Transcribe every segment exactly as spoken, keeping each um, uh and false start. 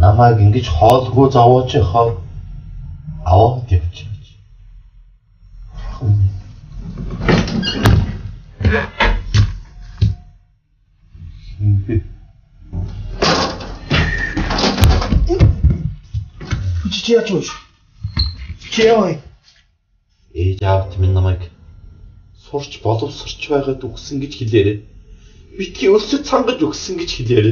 Намайг ингэж хоолгүй зовооч яхаа аваад явчих. Чи яач вэ? Чи яа? Ээж аавт минь намайг сурч боловсрч байгаад үгсэн гэж хэлээрээ. Битгий өлсөд цангаж үгсэн гэж хэлээрээ.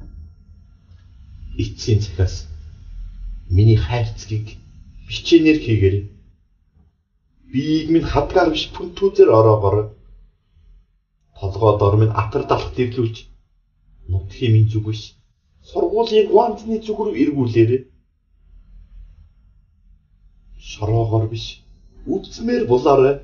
Эцсийн цагаас миний хайрцгийг бичээнээр хийгээрэй. Биеийг минь хадгаар биш пүнтүүзээр ороогоор. Толгой дор минь атар далах дэвлүүлж нутгийн минь зүг биш. Сургуулийн гуантны зүг рүү эргүүлээрэй. Шороогоор биш. Үдсмээр булаарай.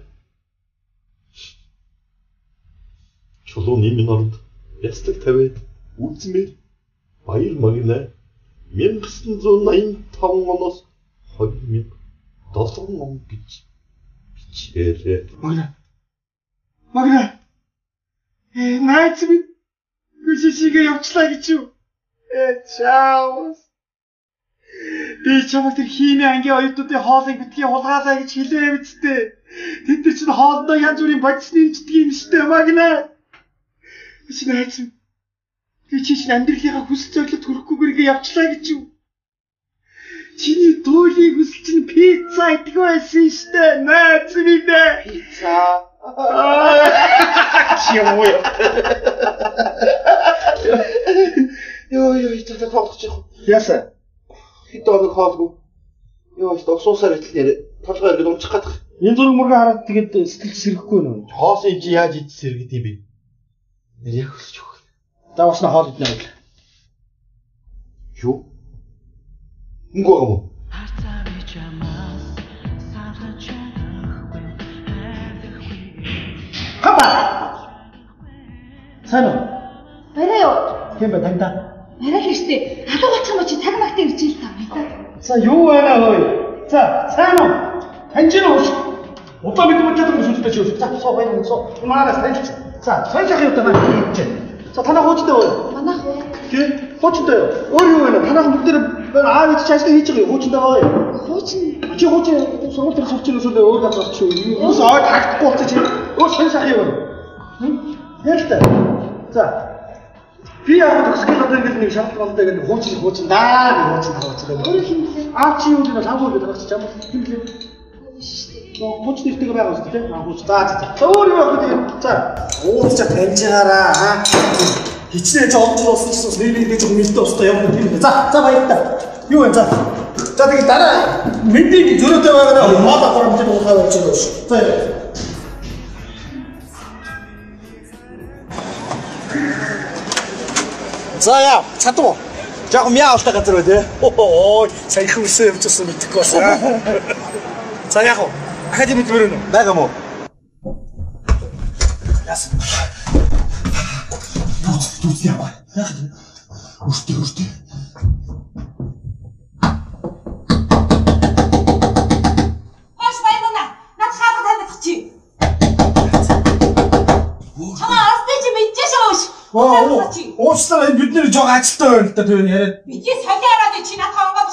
Чулууны минь оронд ястаг тавиад үдсмээр баяр магнаа мянга зуун найман таван оноос хоёр мянга долоон он гэж бичээрэй. Магна. Магна. Э найз минь гүшишигээ явчлаа гэж юу? Э чао. Би чамд тэр химийн ангийн оюутнуудын хоолыг битгий хулгаалаа гэж хэлээ бидтэй. Тэд нар чинь хоолндоо янз бүрийн бодисны имждэг юм штэ Магна. Чи найз минь. Би чи чинь амьдралынхаа хүсэл зорилгот хүрэхгүйгээр ингэ явчлаа гэж юу? Чиний дуулыг хүсэл чинь пицца идэх байсан штэ найз минь. Пицца. Чи юу? Йоо ёо та та тоглож яах вэ? Яасан? Хэд оног хоолгүй. Йоо ч догсуусаар итлнээр толгой иргэд унчих гадах. Энэ зураг мурга хараад тэгээд сэтгэл сэргэхгүй нөө. Хоос юм чи яаж идэх сэргэд юм бэ? Нэр яг өсч өгөх. За уснаа хоол иднэ байл. Юу? Үгүй юм уу? Хапа. Сайн уу? Барай юу? Хэм бэ таньда? Барай л штэ. Халуу бацхан мочи цаг магтаа ирж ил та мэдээ. За юу байна хөөе? За сайн уу? Таньж нь ууш. Удаа бид мочаад байгаа сүлдтэй чи ууш. За соо байна соо. Манаас таньж. За сайн сайхан юу танаа хийж. За танаа хуучтай уу? Манайх уу? Тий? Хуучтай юу? Өөр юу вэ? Танаа бүгд дээр аав идэж ажил хийж байгаа юу? Хуучтай байгаа юу? Хуучин. Чи хуучин сургууль дээр сурч ирсэн үү? Өөр газар чи юу? Юус аа тактихгүй болчих чи. Өөр сайн сайхан юу? Хм? Ялтай. За би яг төгсгөл одоо ингэж нэг шалгалтай гэдэг хуучин хуучин даа нэг хуучин хуучин. Өөр хэмлээ. Аа чи юу гэдэг хамгүй гэдэг багч чам хэмлээ. Хууч нэртэйг байгаа шүү дээ. Аа хууч даа за. За өөр юу яг гэдэг. За ууц чад таньжаараа аа. Хичнээн ч олж уусч гэсэн нэрийг гэж мэлдэ устаа явах юм тийм. За за баярлалаа. Юу вэ за. За тэгээд дараа мэдлийг зөрөөтэй байгаа нь мод ахрам чинь уухаа байж байгаа шүү. За За яа, чадуу. Жаахан мяа авах газар бай тээ. Ой, саяхан үсээ явчихсан мэдэхгүй байна. За яах вэ? Ахад юм дөрөв нөө. Байгаа мó. Яс. Дуц, дуц яа. Яах вэ? Үртэ, үртэ. Хаш байна. Над хаалга таних чи. Чамаа арстай чи мэдчихэж ууш. Оо, уучлаарай бид нэр жоо ажилтаа байна л да тэр яриад. Бидний солиороод чи надад онгоод.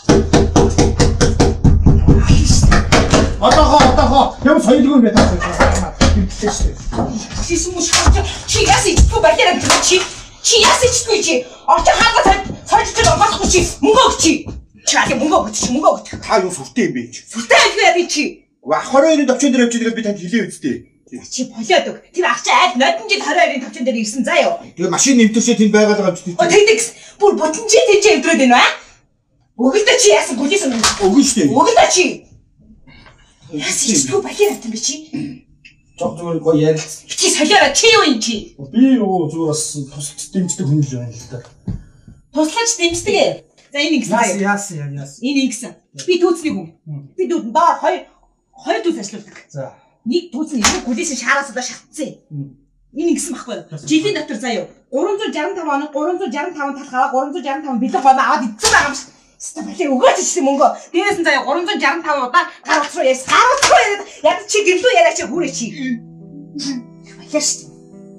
Одоохоо одоохоо юм соёлгүй юм байна. Мэдчихсэн шүү дээ. Шиш муш чи яс ичгүй баяраа чи. Чи яс ичгүй чи. Орч хаалга сольж онгохгүй чи. Мөнгө өгч чи. Чи аа мөнгө өгч чи мөнгө өгч. Та юу сүртэй юм бэ чи? Сүртэй айлгүй яа чи. Ах двадцать хоёрын төвчөн дээр явж байгаа би танд хэлээ үсттэй. Чи болоод өг. Тэр ах чи аль нодон жил двадцать хоёрын төвчөн дээр ирсэн заа юу. Тэгээ машин нэмтэршээ тэнд байгаад байгаа юм чи. О тэгдэгс бүр бутан чи тэнд эвдрээд байна аа. Өгөлдөө чи яасан бүлээс юм. Өгөн штэ. Өгөлдөө чи. Яс ичгүй баяраа юм бэ чи. Жог зүгээр гоё ярилц. Чи солиороо чи юу юм чи. Би юу зүгээр бас тусалж дэмждэг хүн л байна л да. Туслаж дэмждэг ээ. За энэ ингэсэн заа. Яасан яасан. Энэ ингэсэн. Би түүцний хүн. Би дүүд доор хоёр хоёр дүүс ажилладаг. За. Нэг дүүс нь энэ гүлээс шаараас удаа шатцсан. Энэ ингэсэн байхгүй. Жилийн дотор заяа. гурван зуун жарим таван оног гурван зуун жарим таван талхаараа гурван зуун жарим таван бэлэг гомоо аваад идсэн байгаа юм шиг. Стабилээ өгөөч чи мөнгө. Дээрээс нь заяа гурван зуун жарим таван удаа гар утас руу яс. Гар утас руу яриад яг чи гэрлүү яриач хүрээ чи. Баяш.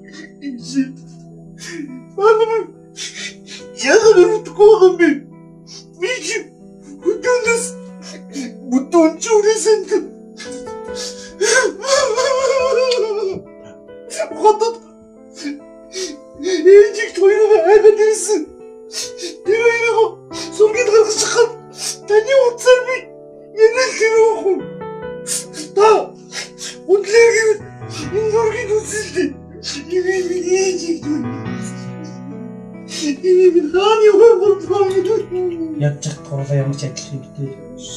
Яг л мэдгүй юм би. байсан. Тэр хоёроо сүнгийн гаргаж хаад таны утсаар би янал хэрэг. Та үнээр гэвэл энэ зургийг үзэлтэй. Ийм миний жигдүү. Ийм би хааны хөвгөл ядж турлаа ямар ч адил юм бэ?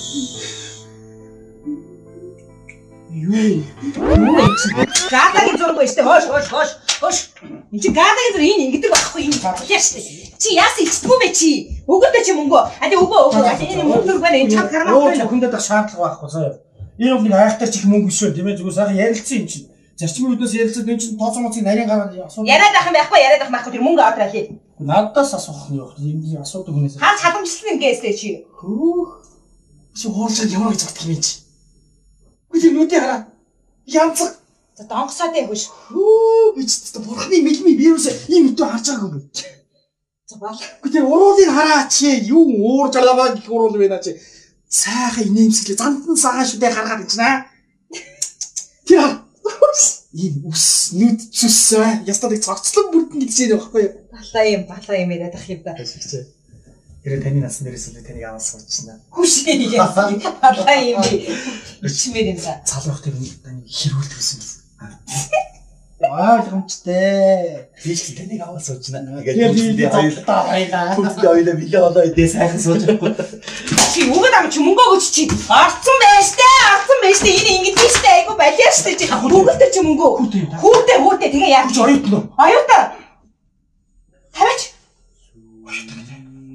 Юу? Юу? Гадаагийн зураг байж тээ хоош хоош хоош хоош. Энд чи гадаагийн зураг энэ ингэдэг байхгүй энэ бодлоо штэ. Чи яасан ичдэггүй бэ чи? Өгөөдөө чи мөнгө. А тэгээ өгөө өгөө. Энэ мөнгө байна энэ чам хармаа. Юу ч хүндэд ах шаардлага байхгүй заяа. Энэ бол нэг айхтар чих мөнгө биш үү тийм ээ зүгээр сайхан ярилцсан юм чинь. Зарчмын үднээс ярилцаад энэ чинь тооцоо моцыг нарийн гараад асуу. Яриад ах юм байхгүй яриад ах байхгүй тэр мөнгө аваад ирээ. Надаас асуух нь юу вэ? Энд асуудаг хүнээс. Хаа халамжлал ингээстэй чи. Хөөх. Чи хоолцоо ямар гэж бодох юм чи? Үгүй нүдээ хараа. Янцаг. За донгосоод ээ хөш. Хөө би ч гэсэн бурхны мэлми вирус ийм өдөө харж байгаагүй юм. За бал. Үгүй тэр уруулыг хараа чи юу уур жалаваа гэх уруул байна чи. Сайхан инээмсэглээ зандан сагаа шүдэ гаргаад ичнэ. Тэр ийм ус нүд цүсээ ястад их цогцлон бүрдэн гэж юм байхгүй юу? Балаа юм балаа юм яриад ах юм да. Тэр таны насан дээрээс л таныг аваад суучна. Хүш юм. Балаа юм би. Ичмээр юм да. Залуух тэр таны хэрүүлдэг гэсэн юм. Аа гомчтэй. Би ч таныг аваад суучна. Тэгээд би зовтоо байлаа. Хүүхдээ ойлоо билээ болоо идэ сайхан суучахгүй. Чи үгээд ам чи мөнгө өгч чи. Арцсан байж тээ. Арцсан байж тээ. Энэ ингэж штэ айгу балиа штэ чи. Өгөлтөө чи мөнгө. Хүүхдээ хүүхдээ тэгээ яа. Чи оюутан уу? Оюутан. Таваач. Оюутан гэнэ.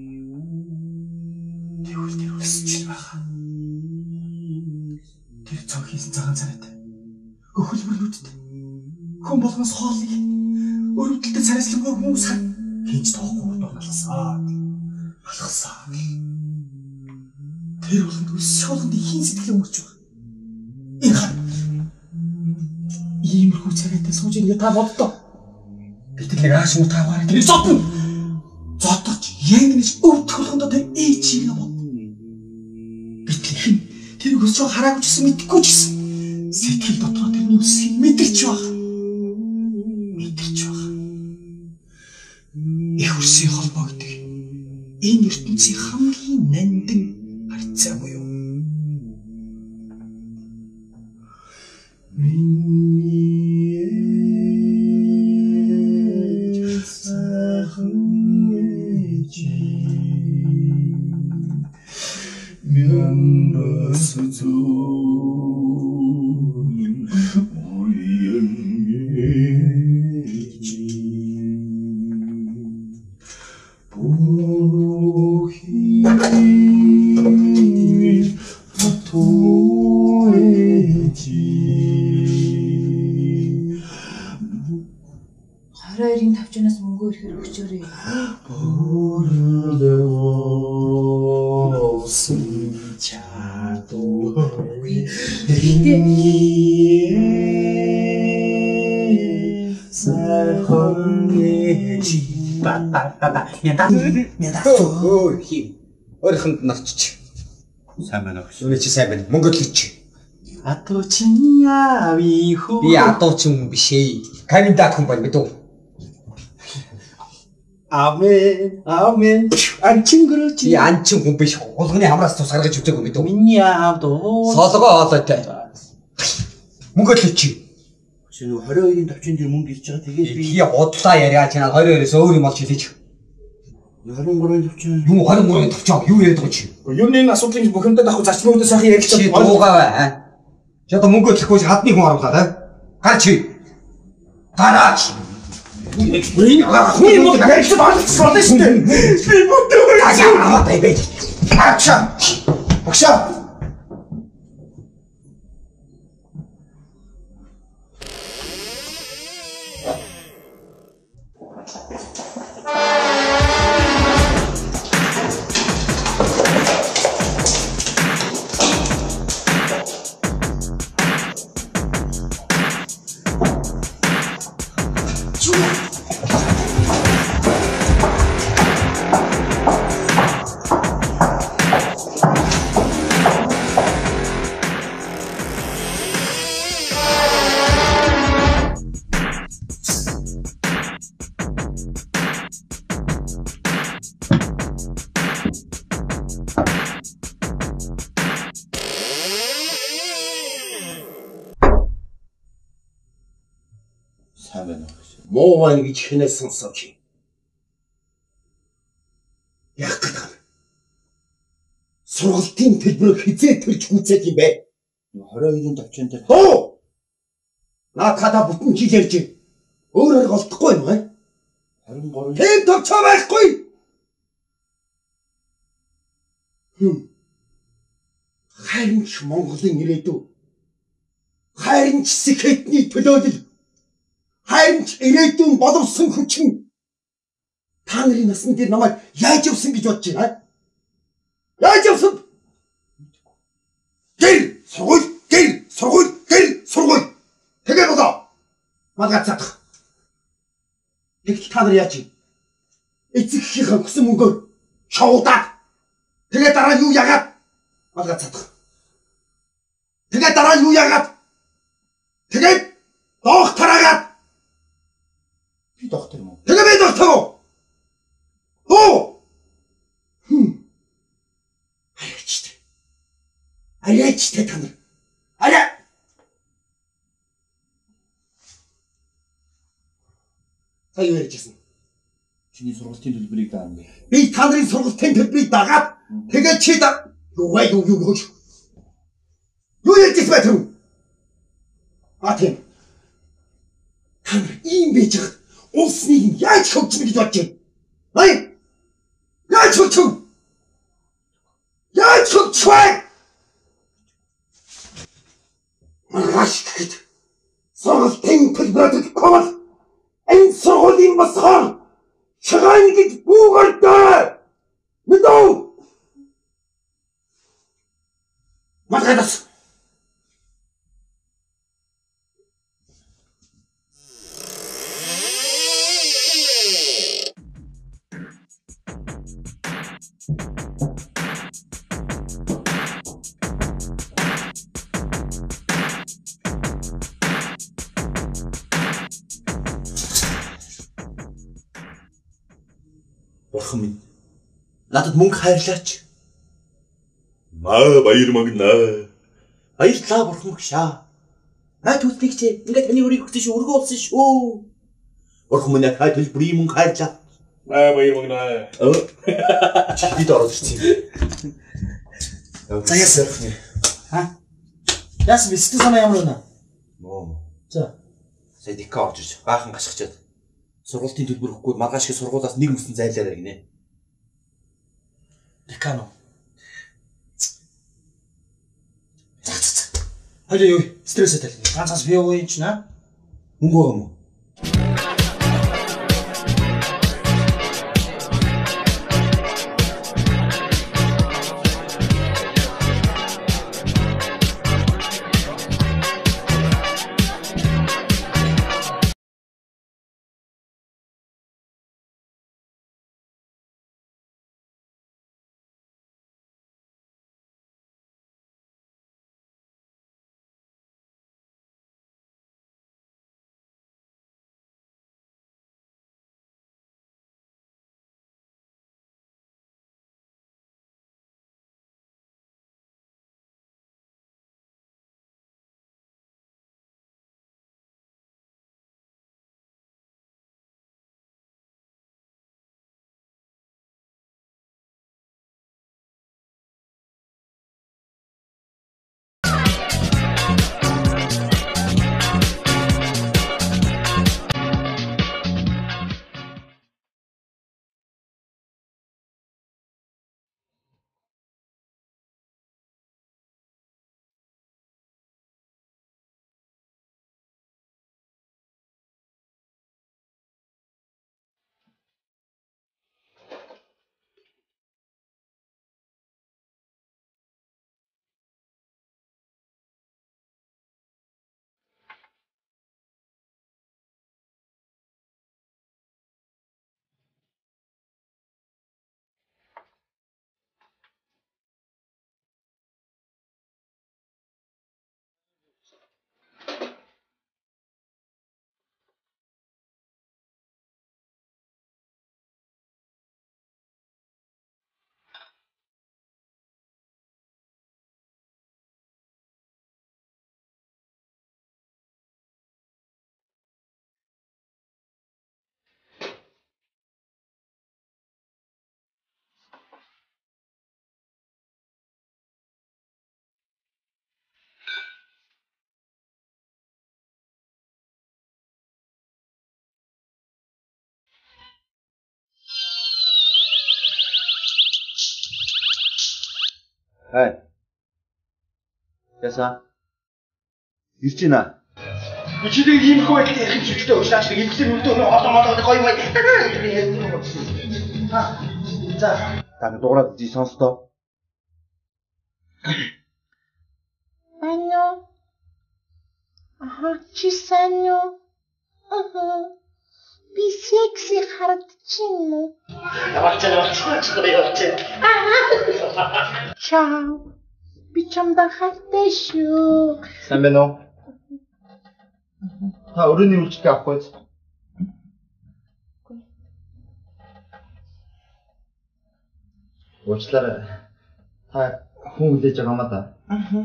Тэгвэл тэр өсч байгаа. Тэр цог хийсэн цагаан царайтай. Хөлбөрлүүдтэй. Хүн болгоноос хоолыг өрөвдөлтөд царайслангүй хүмүүс хинч тоохгүй дурлалсаа. Алхасаа. Тэр болгонд өсч болгонд ихийн сэтгэл өнгөрч байгаа. Энэ хаа. Иймэрхүү царайтай сууж ингэ та боддоо. Би тэр нэг ааш муу таагаар тэр зодно. Зодож яг нэг өвдөх болгондоо тэр ээ чигээ бод. Би тэр тэр өсч хараагүй ч гэсэн мэдхгүй ч гэсэн сэтгэл дотроо тэрний үсгийг мэдэрч байгаа. Мэдэрч байгаа. Их үсгийн холбоо гэдэг энэ ертөнцийн хамгийн нандин харьцаа буюу. Миний сайхан чи мянас зөө Хараарийн тавчнаас мөнгө ирэхээр өгчөөрэй. Өөрийнхөнд нарчиж. Сайн байна уу? Үнэ чи сайн байна. Мөнгө л чи. Адуу чинь яави хөө. Би адуу чинь биш ээ. Каминдаа хүн байна бид үү? Амен. Амен. Анчингөрөө чи. Би анчин хүн биш. Улганы хамраас тус гаргаж үзээгүй бид үү? Миний аавд уу. Солгоо олоотой. Мөнгө л чи. Чи нэг двадцать хоёрын тавчин дээр мөнгө ирж байгаа. Тэгээд би би бодлоо яриа чанаа двадцать хоёроос өөр юм болж хэлээч. двадцать trois-ын тавчин. Юу двадцать trois-ын тавчаа юу яриад байгаа чи? Юу нэг асуудлыг бухимдад авах зарчмын үдээс сайхан ярилцаж Чи дуугаа бай. Чи одоо мөнгө төлөхгүй хадны хүн оруулаад аа. Гар чи. Гараач. энэ хүн юм уу дахиад олцсон байна шүү дээ. Би бүтэн Ажаа бай бай. Ачаа. Багшаа. муу байна гэж хинээс сонсооч. Яг гэдэг. Сургалтын төлбөрөөр хизээ төрж гүцээд юм бэ? двадцать двоны товчон дээр. Хөө! Наа та бүтэн жил ярьж байна. Өөрөөр голдохгүй юм аа? двадцать три. Тэм товчоо байхгүй. Хм. Харин ч Монголын ирээдүй. Харин ч сэхэдний төлөөлөл. Харин ч ирээдүйн боловсон хүчин. Та нарын насны дээр намайг яаж явсан гэж бодож байна? Яаж явсан? Гэр сургууль, гэр сургууль, гэр сургууль. Тэгээ болоо. Малгацаах. Тэгт та нар яаж юм? Эцэгхийн хүсэн мөнгөөр шоудаад. Тэгээ дараа юу яагаад? Малгацаах. Тэгээ дараа юу яагаад? Тэгээ докторагаад. Би доктор юм уу? Тэгээ би доктор уу? Оо! Хм. Арайчтай. Арайчтай та нар. Арай. Та юу ярьжсэн? Чиний сургалтын төлбөрийг даана гэ. Би та нарын сургалтын төлбөрийг дагаад тэгээ чи да юу вэ юу юу юу. Юу ярьжсэн бэ тэр? А тийм. Та нар ийм байж хад улсныг яаж хөгжмө гэж бодож байна? Ай! Яаж хөгжмө? Яаж хөгжмө? Маш гэхэд сургалтын төлбөрөд комол энэ сургуулийн босгоор шагаан гэж буугардаг. Мэдөө. Магадас. Бурхан минь. Надад мөнгө хайрлаач. Маа баяр магнаа. Баярлалаа бурхан багшаа. Аа түлтгийч ингээд таны өрийг өгсөн шүү, өргөө болсон шүү. Бурхан минь хай төлбөрийн мөнгө хайрлаа. Аа баяр магнаа. Чи бид ороод ирсэн юм. За яасан. Ха? Яасан би сэтгэл санаа ямар байна? Нөө. За. Сая дика орж иж баахан гашгачаад. Сургалтын төлбөр өгөхгүй маргааш шиг сургуулаас нэг мөсөн зайлаарай гинэ. Декано. Хали юу? Стресстэй тал. Ганцаас би юу юм чи наа? Мөнгө байгаа юм уу? Ай. Ясаа. Ирж байна. Өчигдөр ийм их байдлаар ярих юм шигтэй уушлаач нэг ихсэн үлдөө олон олон гоё гоё. Та. За. Та дуурайд жи сонстоо. Анё. Аха, чи санё. Аха. Би секси харагдчихна уу? Яваач яваач яваач. Чао. Би чамдаа хайртай шүү. Сайн байна уу? Та өрөөний үйлчлэгээ авахгүй. Уучлаарай. Та хүн хүлээж байгаа юм да. Аха.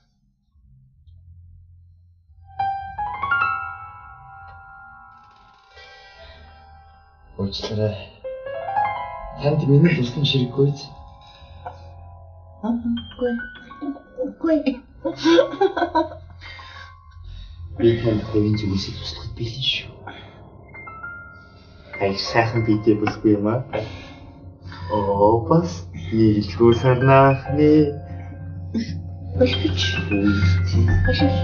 Уучлаарай. Танд миний туслан ширэггүй. Аха. Гүй. Гүй. Би танд говийн зүйлсийг туслахад бэлэн шүү. Ай сайхан бидээ бүсгүй юм аа. Оо бас нийлгүй сарнаахны. Болчих. Болчих.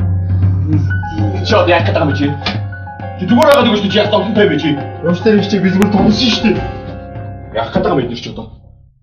Чоо яг гэдэг юм чи. Чи зүгээр байгаа гэж чи яг томтой байж чи. Явцтай нэг чи би зүгээр томсон шүү дээ. Яг гэдэг юм энэ ч одоо.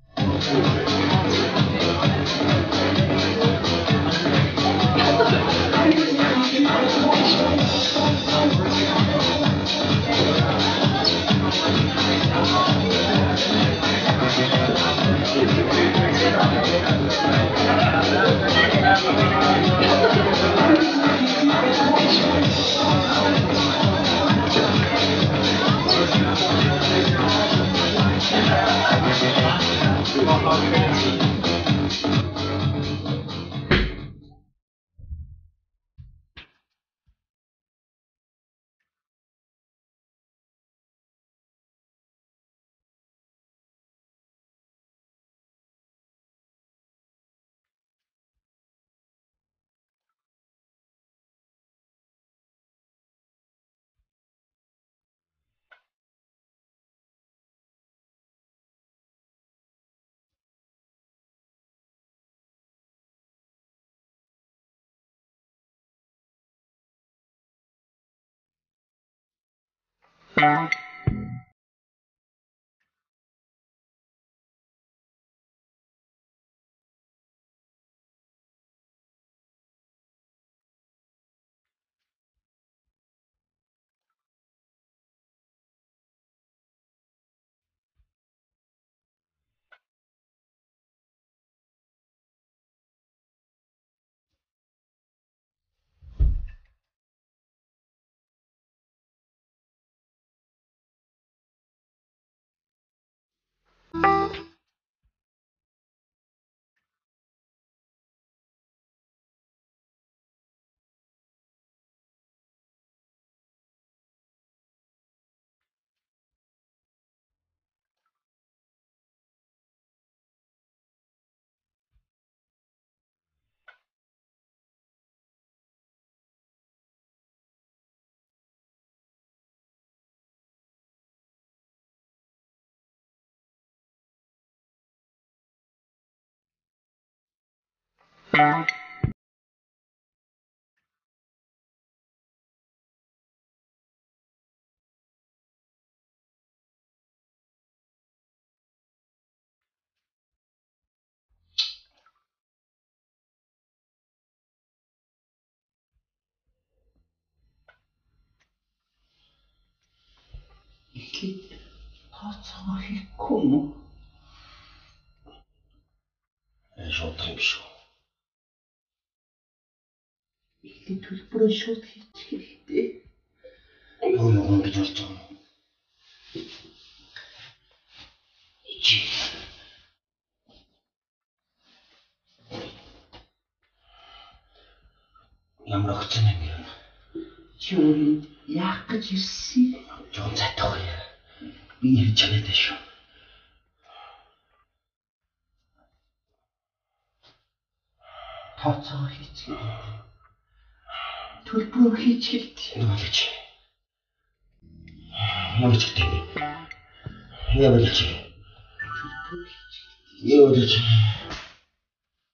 Эхлээд тооцоогоо хийхгүй юм уу? Э шодрын биш үү? Эхлээд төлбөрөө шууд хийчих хэрэгтэй. Юу юм гэж болж байгаа юм? Ичи. Ямар огцон юм бэ? Чи өөрийн яах гэж ирсэн? Жон цайтах яа. Би ирж чадаад шүү. Тооцоо хийчихээ. Төлбөр хийчихээ. Нуулж. Нуулж гэдэг. Яа болж. Төлбөр хийчихээ. Яа болж.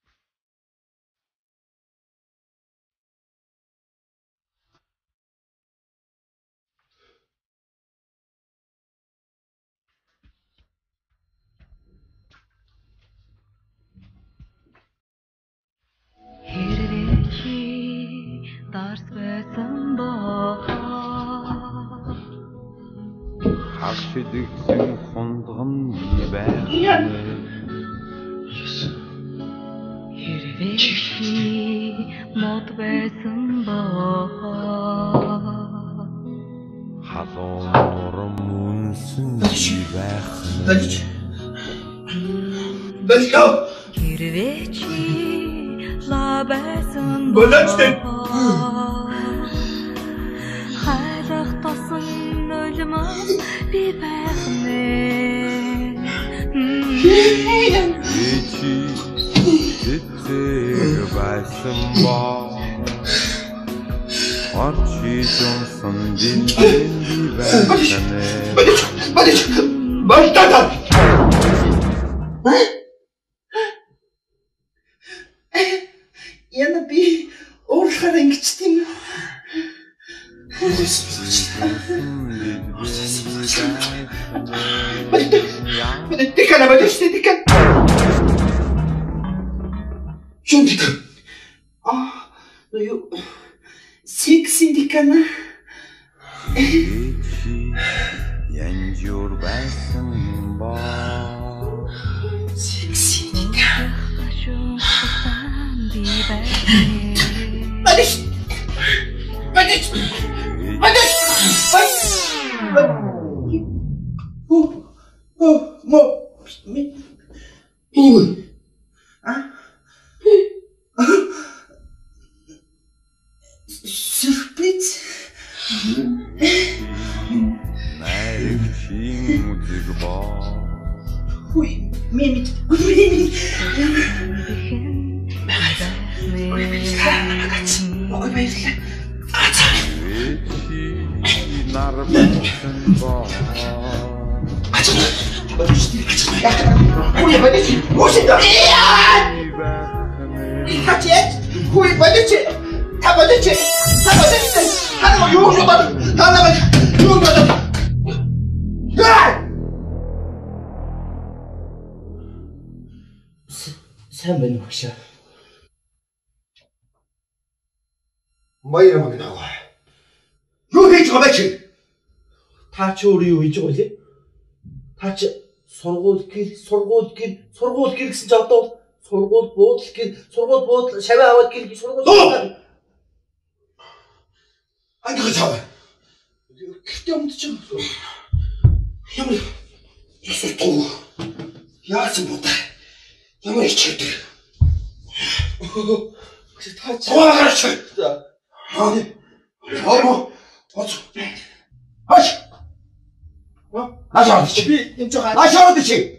мэдгсэн хундган би байх. Хэрвээ чи мод байсан боо халуун нурам үнсэн би байх. Далич. Далич. Хэрвээ чи ла байсан боо Болооч. хайрах тосон нулимс би байх нэ. Тэтгэр байсан боо Арчи Джонсон дилэн би байсан нэ. Далич. Болтаа. Яна би өөрөөр ингэж тийм Дикана бадэрстэй дикан. Шүн дикан. А, юу секси дикана. Янжур байсан боо Секси дикан. би байх. Бадэж. Бадэж. Бадэж. О, о, мо. Ми. Инийг. А? Сюрприз. найрагчийн үзэг боо Хуй, мемит. Мемит. Ой баярлалаа. нар байсан боо Хуй бадэж. Мушида. Хачет. Хуй бадэж. Та бадэж. Та бадэж. Хана юу юу бад. Хана бад. Юу бад. Сайн байна уу багшаа? Баяр магнаа. Юу хийж байгаа бэ чи? Та ч өөрөө юу хийж байгаа вэ? Та ч сургууль гэр, сургууль гэр, сургууль гэр гэсэн ч одоо сургууль буудал гэр, сургууль буудал шаваа аваад гэр гэж сургууль. Англи цаа. Гэртээ өмдөж байгаа. Ямар ясуу. Яасан бодаа. Ямар ичээдэг. Та ч Тоогарч. Аа. Аа. Оц. Аш. Ашаа чи. би энэ жоо Ашаа чи.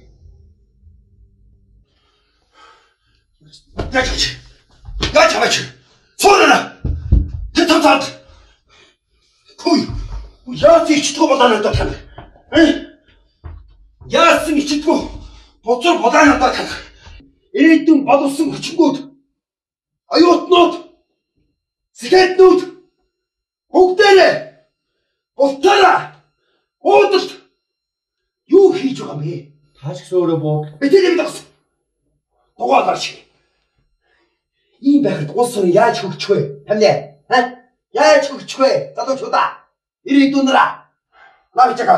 Яач. Яач аваач. Цоорна. Тэтэвтат. Хүй. Яац ичдгүү болоо надад тань. Э? Яасан ичдгүү. Боцор болоо надад тань. Ирээдүйн боловсон хүчингүүд. Аюутнууд. Сэхэтнүүд. Бүгдээрээ. Утара. Уудалт. Юу хийж байгаа юм бэ? таач гэсэн өөрөө боо. Битэрэг дагс. Дугаар гарч. Ийм байхад улс орон яаж хөгжих вэ? Хамлаа. Ха? Яаж хөгжих вэ? Залуучуудаа. Ирээдүйнараа. Навчагаад.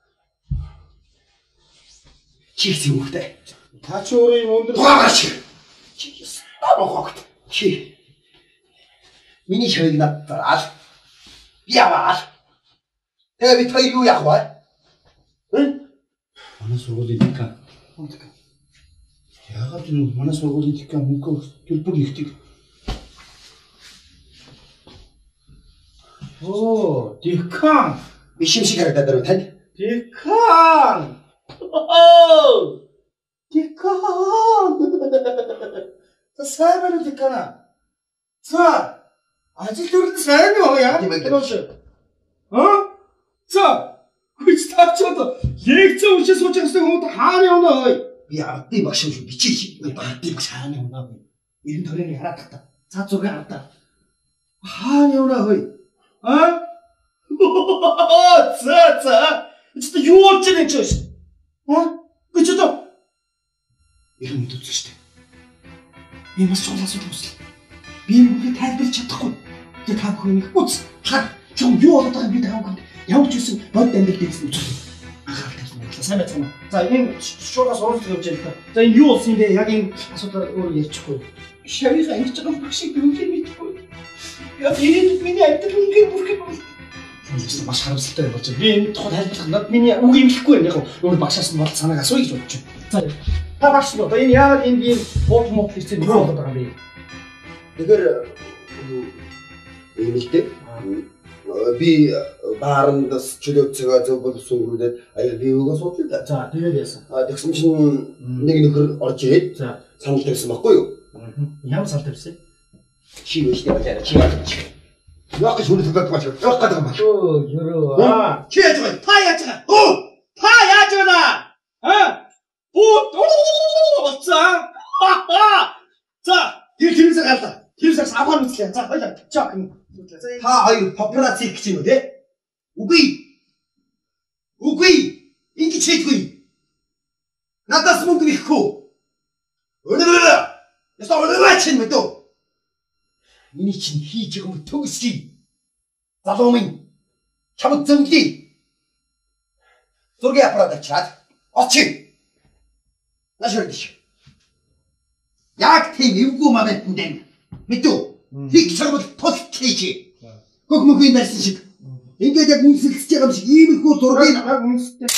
Чигс юм ухтай. Та ч өөрөө юм өндөр. Дугаар гарч. Чи стабохогт. Чи. Миний шавыг надад. Яваал. Тэгээ би тэр юу яах вэ? Эн? Манай сургуулийн декан. Яагаад энэ манай сургуулийн декан мөнгө төлбөр нэгтгэв? Оо, декан. Би шимшиг харагдаад байна тань. Декан. Оо! Декан. Та сайн байна уу декана? За. Ажил төрөлд сайн уу яа? Тийм ээ. Аа? За. Хүч тавчаад лекцээ уншиж сууж байгаа хүмүүс хаана явна хөөе? Би ардын багш шүү бичиж би ардын багш Хаана явна вэ? Ирэн төрөний хараад тата. Цаа зургийг авдаа. Хаана явна хөөе? Аа? За за. Чи юу болж байгаа юм чиш? Аа? Би ч одоо ирэн мэдүүлж штэ. би бас чуулгаас үгүй. Би мөнгө тайлбарлаж чадахгүй. Тэ та бүхэн их үз. Ха, чам юу болоод байгааг би таахгүй. Явж исэн бод амьдрал гэсэн үг. Анхаарал сайн байцгаана. За энэ шуургаас уралдаж явж байна л да. За энэ юу болсон юм бэ? Яг энэ асуудал өөр ярьчихгүй. Шавьяа ингэж байгаа багшиг үнээр мэдгүй. Яг энэ миний амьд үнээр бүрхэг байна. Үнэхээр маш харамсалтай болж байна. Би энэ тухайд хайлтгах надад миний үг имлэхгүй байна. Яг өөр багшаас нь бол санааг асууя гэж бодож байна. За та багш нь одоо энэ яагаад энэ ийм бод мод хийсэн юу болоод байгаа юм бэ? Тэгэхээр ийм л дээ. Би баарандас чөлөөцөөгөө зөв боловсруулээд аяг би өгөө судлаа. За тэгээд яасан? А тэгсэн чинь нэг нөхөр орж ирээд санал тавьсан байхгүй юу? Ямар санал тавьсан? Чи өштэй болоо чи яаж чи. Яг гэж хүндэт байдаг юм. Яг гэдэг юм. Өө ёроо. Аа Чи яаж байгаа? Та яаж байгаа? Оо! Та яаж байна? Аа? Бут болцоо. За, Тэр тэрээс гарлаа. тэрсээс авах үзлээ. За, хоёлаа. Чак. Та хоёр папарацци гэж юм уу те? Үгүй. Үгүй. Ингэж хийдгүй. Надаас мөнгө нэхгүй. Өнөөрөө. Ястаа өнөөрөө чинь мэдөө. Миний чинь хийж байгаа юм төгсгий. Залуу минь. Чамд зөмглий. Зургийн аппарат ачаад очив. Нашрдиш. Яг тийм эвгүй моментэн дээр мэдүү. Хик чармал тол хийж. Хөх мөхийн нарсан шиг. Ингээд яг үнсэлж байгаа юм шиг иймэрхүү зургийг яг үнстэй.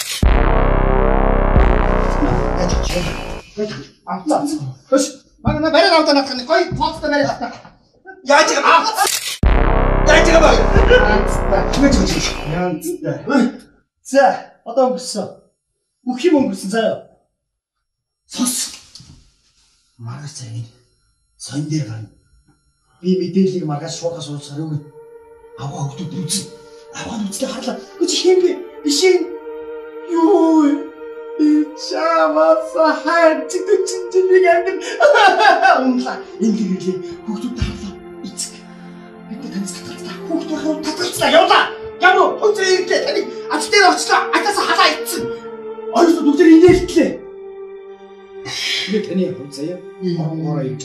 авлаа. Хөш. Манай барай аваад надах нь гоё поцтой барай авах. Яаж байгаа аа? Яаж байгаа бай? Чимэж чимэж. Янзтай. За, одоо өнгөрсөн. Бүх юм өнгөрсөн заяа. Сос. Маргас цайны сон дээр гарна. Би мэдээллийг маргаас шуургаас уулзахаар өмнө аваа хөлтөд үзсэн. Аваа үзлээ харлаа. Үгүй хин бэ? Биш юм. Юу? Чамаас хайрцаг төчөндийг амир. Унлаа. Ингэрлээ. Хөлтөд харлаа. Эцэг. Бид таньс татгалцлаа. Хөлтөд харлаа татгалцлаа. Явлаа. Ямар хөлтөд ирлээ. Таны ач дээр очлаа. Атаас халаа ицсэн. Ойлгоод бүгдээр инээлтлээ. Би таны хувь заяа орнгороо юм.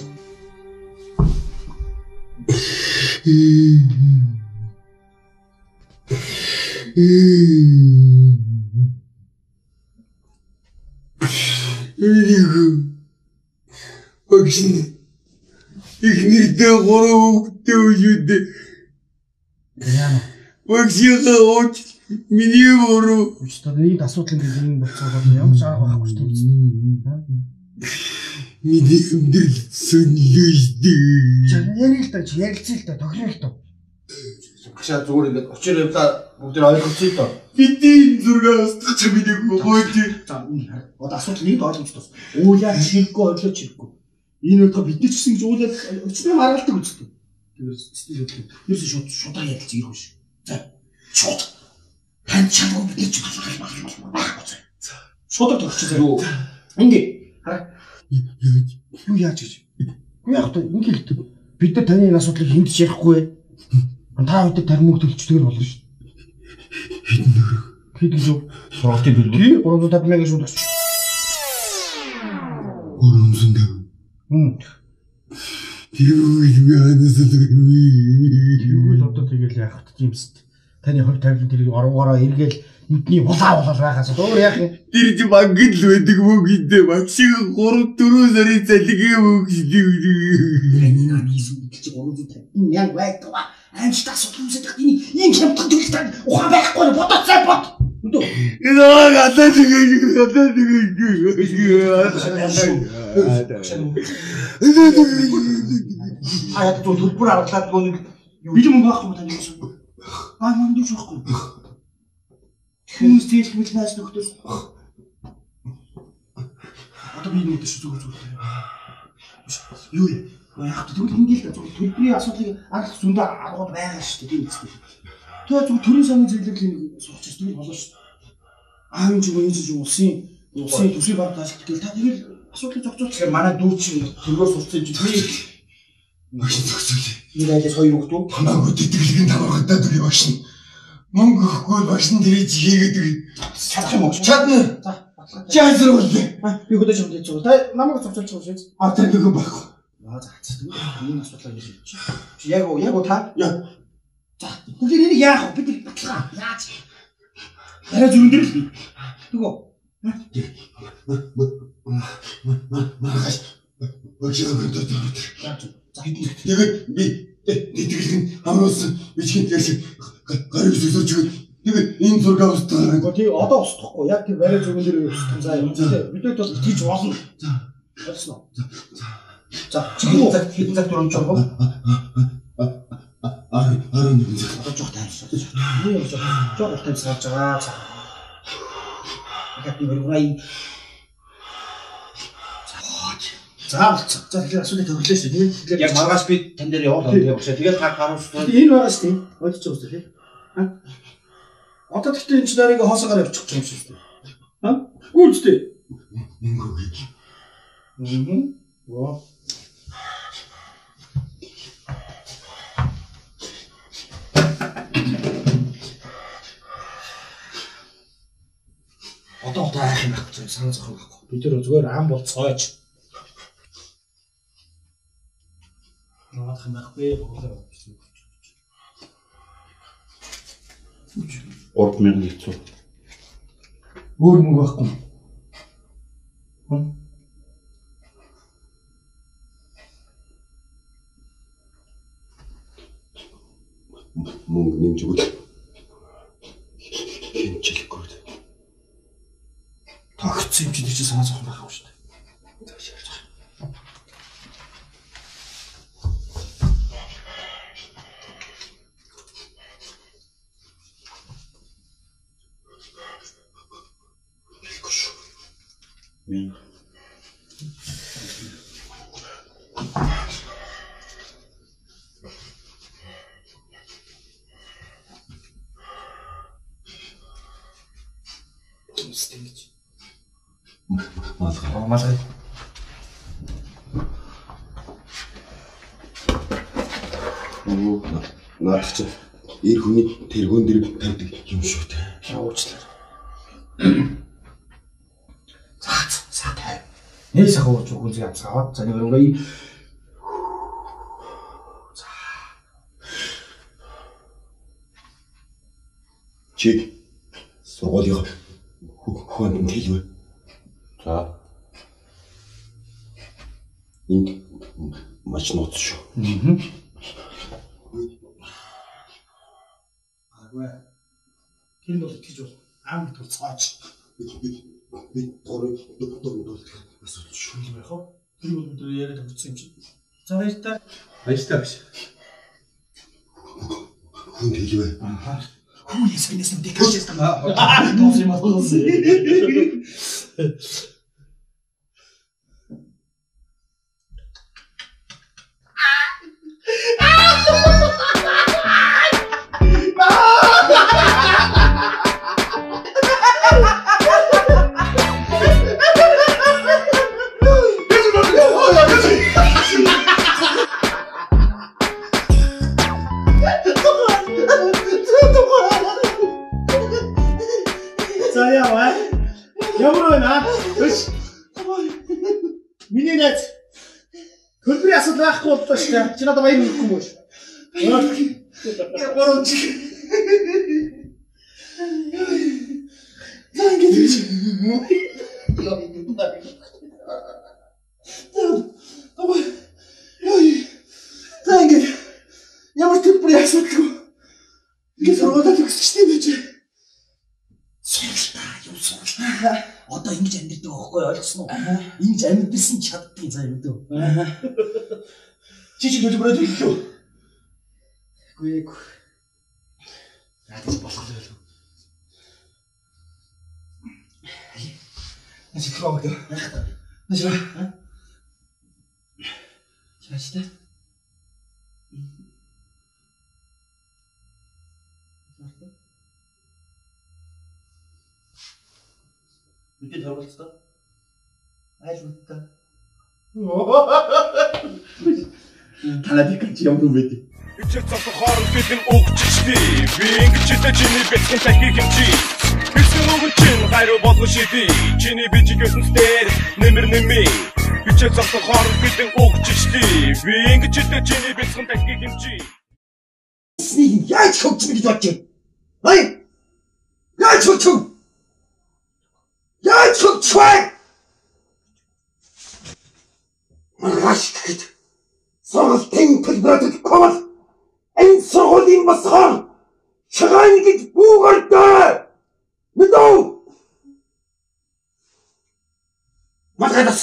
Багшин ихнэрдээ гурав хүүхдээ үжүүдээ. Яа. Багшигаа ууч миний гурав. Өчтөр нэг асуудал ингээд юм болцоод ямар ч арга байхгүй шүү дээ. Миний амьдрал сонирхолтой. Яг л та ярилцъя л та тохирол л та. Багшаа зүгээр ингээд очир явлаа бүгд ойлгоцъё л доо. Бидний зургаас тагч миний гойж. За энэ хараа. Одоо асуудал нэг ойлгомжтой. Уулаа чирэггүй ойлооч чирэггүй. Энэ удаа бид нар ч гэсэн гэж уулаад өчнөө маргалдаг үздэг. Тэгээд стил өгдөг. Юусе шууд шудраг ярилцъя ирэх биш. За шууд. Хан чамаг бид ч байхгүй. Шудраг тогч зөө. Ингээ хараа. Юу яаж гэж? Юу яг та ингэ хэлдэг. Бид нар таны энэ асуудлыг хэмжиж ярихгүй. Та өдөр тарим мөнгө төлчихдөг болно шүү. Хэдэн нөрөг. Хэдэн зөө. Сургалтын төлбөр. Тий, гурван зуун таван мянган шууд очив. гурван зуун таван. Хм. Тэгвэл би ханасаа тэгвэл. Тэгвэл одоо тэгэл яах вэ юмст. Таны хувь тавилан тэрийг оргоороо эргээл нүдний улаа болол байгаас өөр яах юм? Тэр чи багд л байдаг мөнгөндөө багшиг гурав дөрөв сарын залгийн мөнгөсдөө. Энэ наад хийсэн чи гурван зуун таван мянга байдаг. Амжилт асуудал үүсэж байгаа. Энийг ийм хямдхан төлөлтөд ухаан байхгүй бодоод цай бод. Өдөө. Энэ аа гадаа тэгээд гадаа тэгээд. Хаяад тул төлбөр авлаад гоо нэг бэлэн мөнгө авах юм тань юусэн. Аа манд юу жоохгүй. Хүмүүс тэгэл мэлнаас нөхдөс. Одоо би нэг дэш зүгээр зүгээр. Юу яа? Яг тэгвэл ингээл төлбөрийн асуудлыг анх зөндөө аргууд байгаа шүү дээ тийм үстэй. Тэгээ зөв төрийн сангийн зөвлөлийн суучих тэгэл болоо шүү. Аа энэ ч юм энэ ч юм улсын улсын төсвийн банк ашиглах гээл та тэгэл асуудлыг зогцооч. Тэгэхээр манай дүү чинь төлбөр сурцсан юм чи би Багш зогсоолээ. нэг айлс хоёр хүүхдүү Хамаагүй тэтгэлгийн таваргадаа дүрий багш нь. Мөнгө өгөхгүй багш нь тэрийг хийгээд өгье. чадах юм уу? Чадна. За Чи хайзар болдё. би хөдөөж юм дэж байгаа. Та намайг зогцоолж байгаа шүү. А тэр нэг байхгүй. Аа за тэгвэл энэ асуудлаа хийж чи. Чи яг уу яг уу та? Яа. За тэгэхээр энийг яах вэ? Бид баталгаа. Яаж? Арай зүрэн дээр л бий. Тэгвэл Маргааш өчигөө өндөө. Тэгээд би тэтгэл хамруулсан бичгийн дээр гарыг сөсөж өгöd. Тэгээд энэ зураг устгаарай. Тий одоо устгахгүй. Яг тэр барай зүгэн дээр устгах заа юм. Бидээ бол итгэж болно. Олсон уу? За чихэн цаг хэдэн цаг дөрөв жоо. Аа аа нэг цаг. Одоо жоох тайвшруулж. Юу юм жоох. Жоох тайвшруулж байгаа. Яг би бүргай. За болцоо. За тэгэхээр асуултыг төвлөрөө шүү. Тэгээд яг маргааш би тань дээр явуулаа тэгээд багшаа. Тэгээд та харуулсан. Энэ байгаа шүү дээ. Ойлгож байгаа шүү дээ. А? Одоо тэгтээ энэ ч нарыг хоосоогоор явуучих юм шүү дээ. А? Гүйлтэй. Мм. Ваа. Одоо одоо айх юм байхгүй санаа зовхон байхгүй. Бид тэр зүгээр ам бол цоож. Наадах юм байхгүй боолоо. Орд мянга хэцүү. Өөр мөнгө байхгүй. Хм. Мөнгө нэмж өгөх. Хэмжлэхгүй. Тагцсан юм чи тийч санаа зовхон байхгүй шүү дээ. Мэн. Стенгич. Малгай. Малгай. Оо, наач эр хүний тэргүүн дээр тавьдаг юм шүү дээ. Уучлаарай. Цаа цаа тай. Нэр сахууч үгүй амсгаад за нэг өрөнгөй. За. Чи сургуулийн хүн хэлвэ. За. Энд маш ноц шүү. Аа. Агай. Тэр нь бол итгэж бол аим тул цааж. Би дөрөв дөрөв асууж шүү. Юу байх вэ? Тэр бол бид яриад өгсөн юм чи. За баяртай. Баяртай биш. Хүн хэлвэ. Аа. Хүн ясгнээс нь дэкэж байгаа. Тоос юм аа. За яа. Ямар байна? Өш. Миний нэт. Хөлбөрийн асуудал байхгүй боллоо шүү дээ. Чи надад баяр өгөхгүй юм уу? Я борооч. За ингэж. За ингэж. Ямар хөлбөрийн асуудал. Ингэ сургуулаа төгсчихсэн юм байж. Юу сонирхолтой. Одоо ингэж амьддаг байхгүй ойлгосон уу? Ингэж амьдсан чаддгийг заа юу дөө. Чи чи төлбөрөөд их юу? Гүй гүй. Яаж болох вэ? Нас их роо гэдэг. Нас роо. Чааштай. Бид төрөлцөө. Айж үттэй. Танадик чи ямар юм бэ? Ичээ цогт хооронд бидэн өгчтэй. Би ингэж ч чиний бэлхэн тахиг юм чи. Бэлхэн өгөн чин хайруу болгон шиди. Чиний бичиг өснөстөр нэмэр нэмээ. Ичээ цогт хооронд бидэн өгчтэй. Би ингэж ч чиний бэлхэн тахиг юм чи. Снийг яаж хөвчих гэж бодож байна? Ай! Яаж хөвчих? Наач хөвчвэ. Маргааш гэхэд сургалтын төлбөрөд комол энэ сургуулийн басгаар шагаан гэж буугардаа. Мэдөө. Матадас.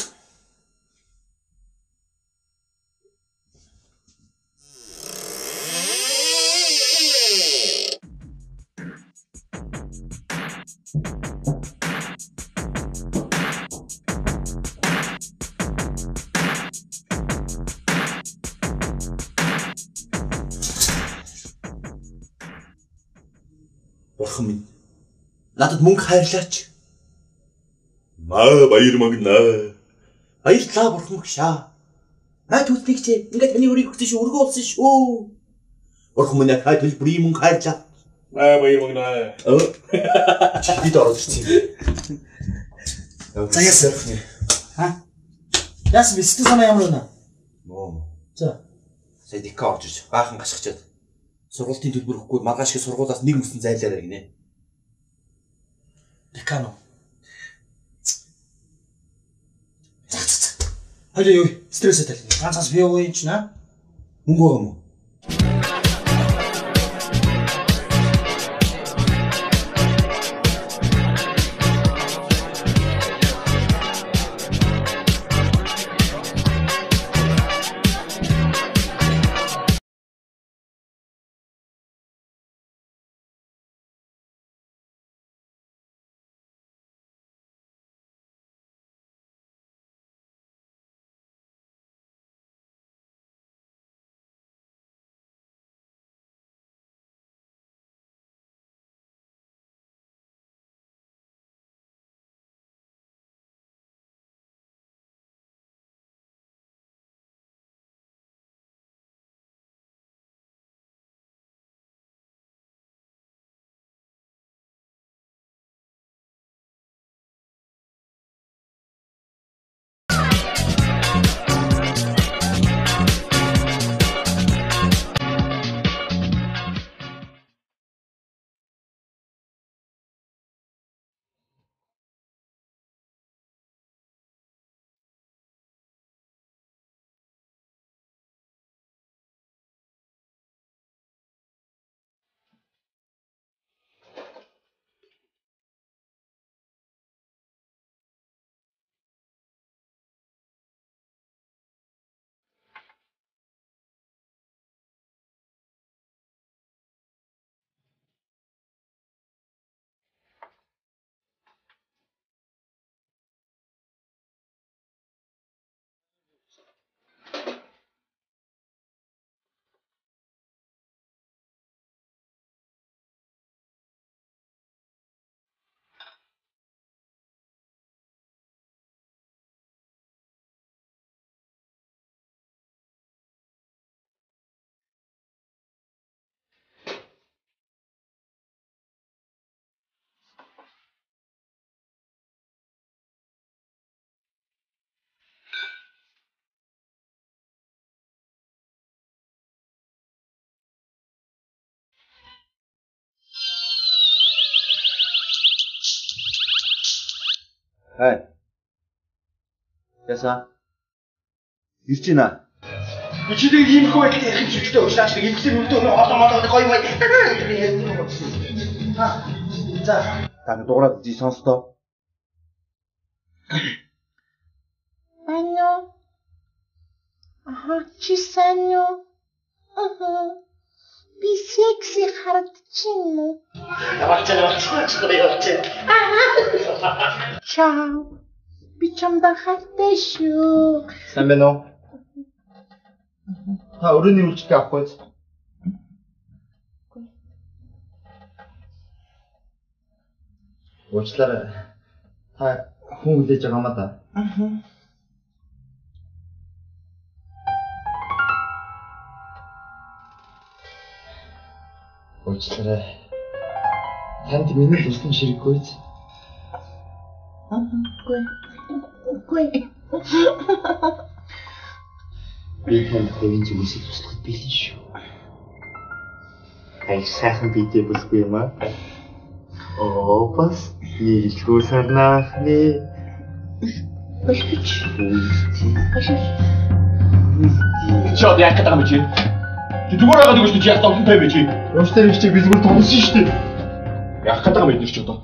Бурхан минь. Надад мөнгө хайрлаач. Маа баяр магнаа. Баярлалаа бурхан гшаа. Наа түлтгийг чи ингээд таны өрийг өгсөн шүү, өргөө болсон шүү. Бурхан минь хай төлбөрийн мөнгө хайрлаа. Маа баяр магнаа. Өө. Бид ороод ирсэн юм. За яасан. Ха? Яасан би сэтгэл санаа ямар байна? Мөө. За. Сая дика орж иж баахан гашгачаад. Сургуулийн төлбөр өгөхгүй маргааш их сургуулиас нэг мөсөн зайлаарай гинэ. Декано. Хали юу? Стресстэй тал. Ганцаас би юу юм чи наа? Мөнгө байгаа мó? Хай. Яса. Ирж байна. Ичдэг ийм хөө байдлаар ярих хэрэгтэй уушлаач нэг ихсэн үлдөө олон олон гоё гоё. Та. За. Та дуурайд жи сонстоо. Анё. Аха, чи санё. Аха. Би секси харагдчихна уу? Яваач яваач яваач. Чао. Би чамдаа хайртай шүү. Сайн байна уу? Та өрөөний үйлчлэгээ авахгүй. Уучлаарай. Та хүн хүлээж байгаа маа да. Аха. Уучлаарай. Танд миний туслан ширэггүй. Аха. Гүй. Гүй. Би танд хөвөн зүйлсийг туслахад бэлэн шүү. Ай сайхан бидээ бүсгүй юм аа. оо бас нийлгүй сарнаахны. Болчих. Болчих. Чи одоо яах гэдэг юм чи? Чи зүгээр байгаа гэж чи яах томтой бэ чи? Явцтай нэг чиг бэлгүүр тоглосон шүү дээ. Яах гэдэг юм эдгээр чи одоо?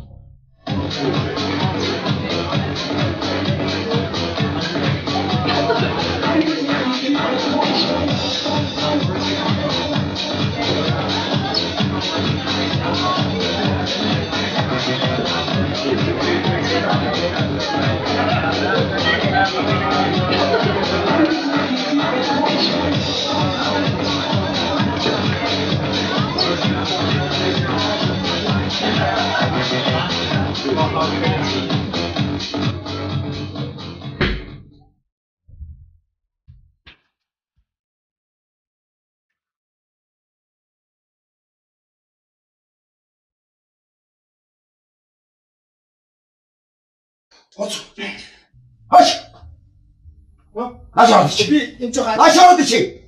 Оч. Оч. Ашаа. Би энэ жоо хаа. Ашаа удаа чи.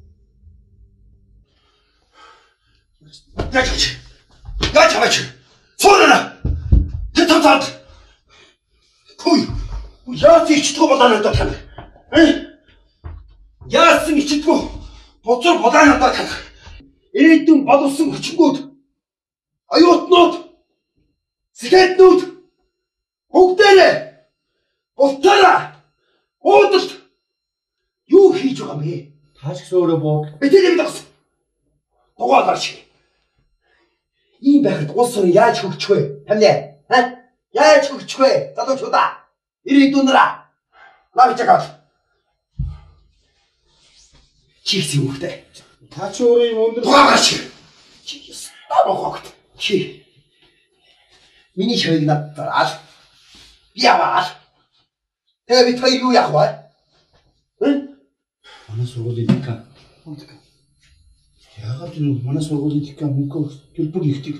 Гач. Гач аваач. Цоорна. Тэтэвтат. Хүй. Яац ичдгүү болоо надад тань. Э? Яац ичдгүү. Боцор болоо надад тань. Ирээдүйн боловсон хүчингүүд. Аюутнууд. Сэхэтнүүд. Бүгдээрээ Утара! Уудалт! Юу хийж байгаа юм бэ? Таач гэсэн өөрөө боо. Битээ битээс. Дугаар гарч. Ийм байхад улс орон яаж хөгжих вэ? Хамнаа. Ха? Яаж хөгжих вэ? Залуучуудаа. Ирээдүйнараа. Навчагаад. Чигс юм ухтай. Таач өөрөө юм өндөр. Дугаар гарч. Чи стабохогт. Чи. Миний шавыг надад. Яваа. Тэгээ би хоёр юу яах вэ? Эн? Манай сургуулийн декан. Декан. Яагаад энэ манай сургуулийн декан мөнгө төлбөр нэгтгэв?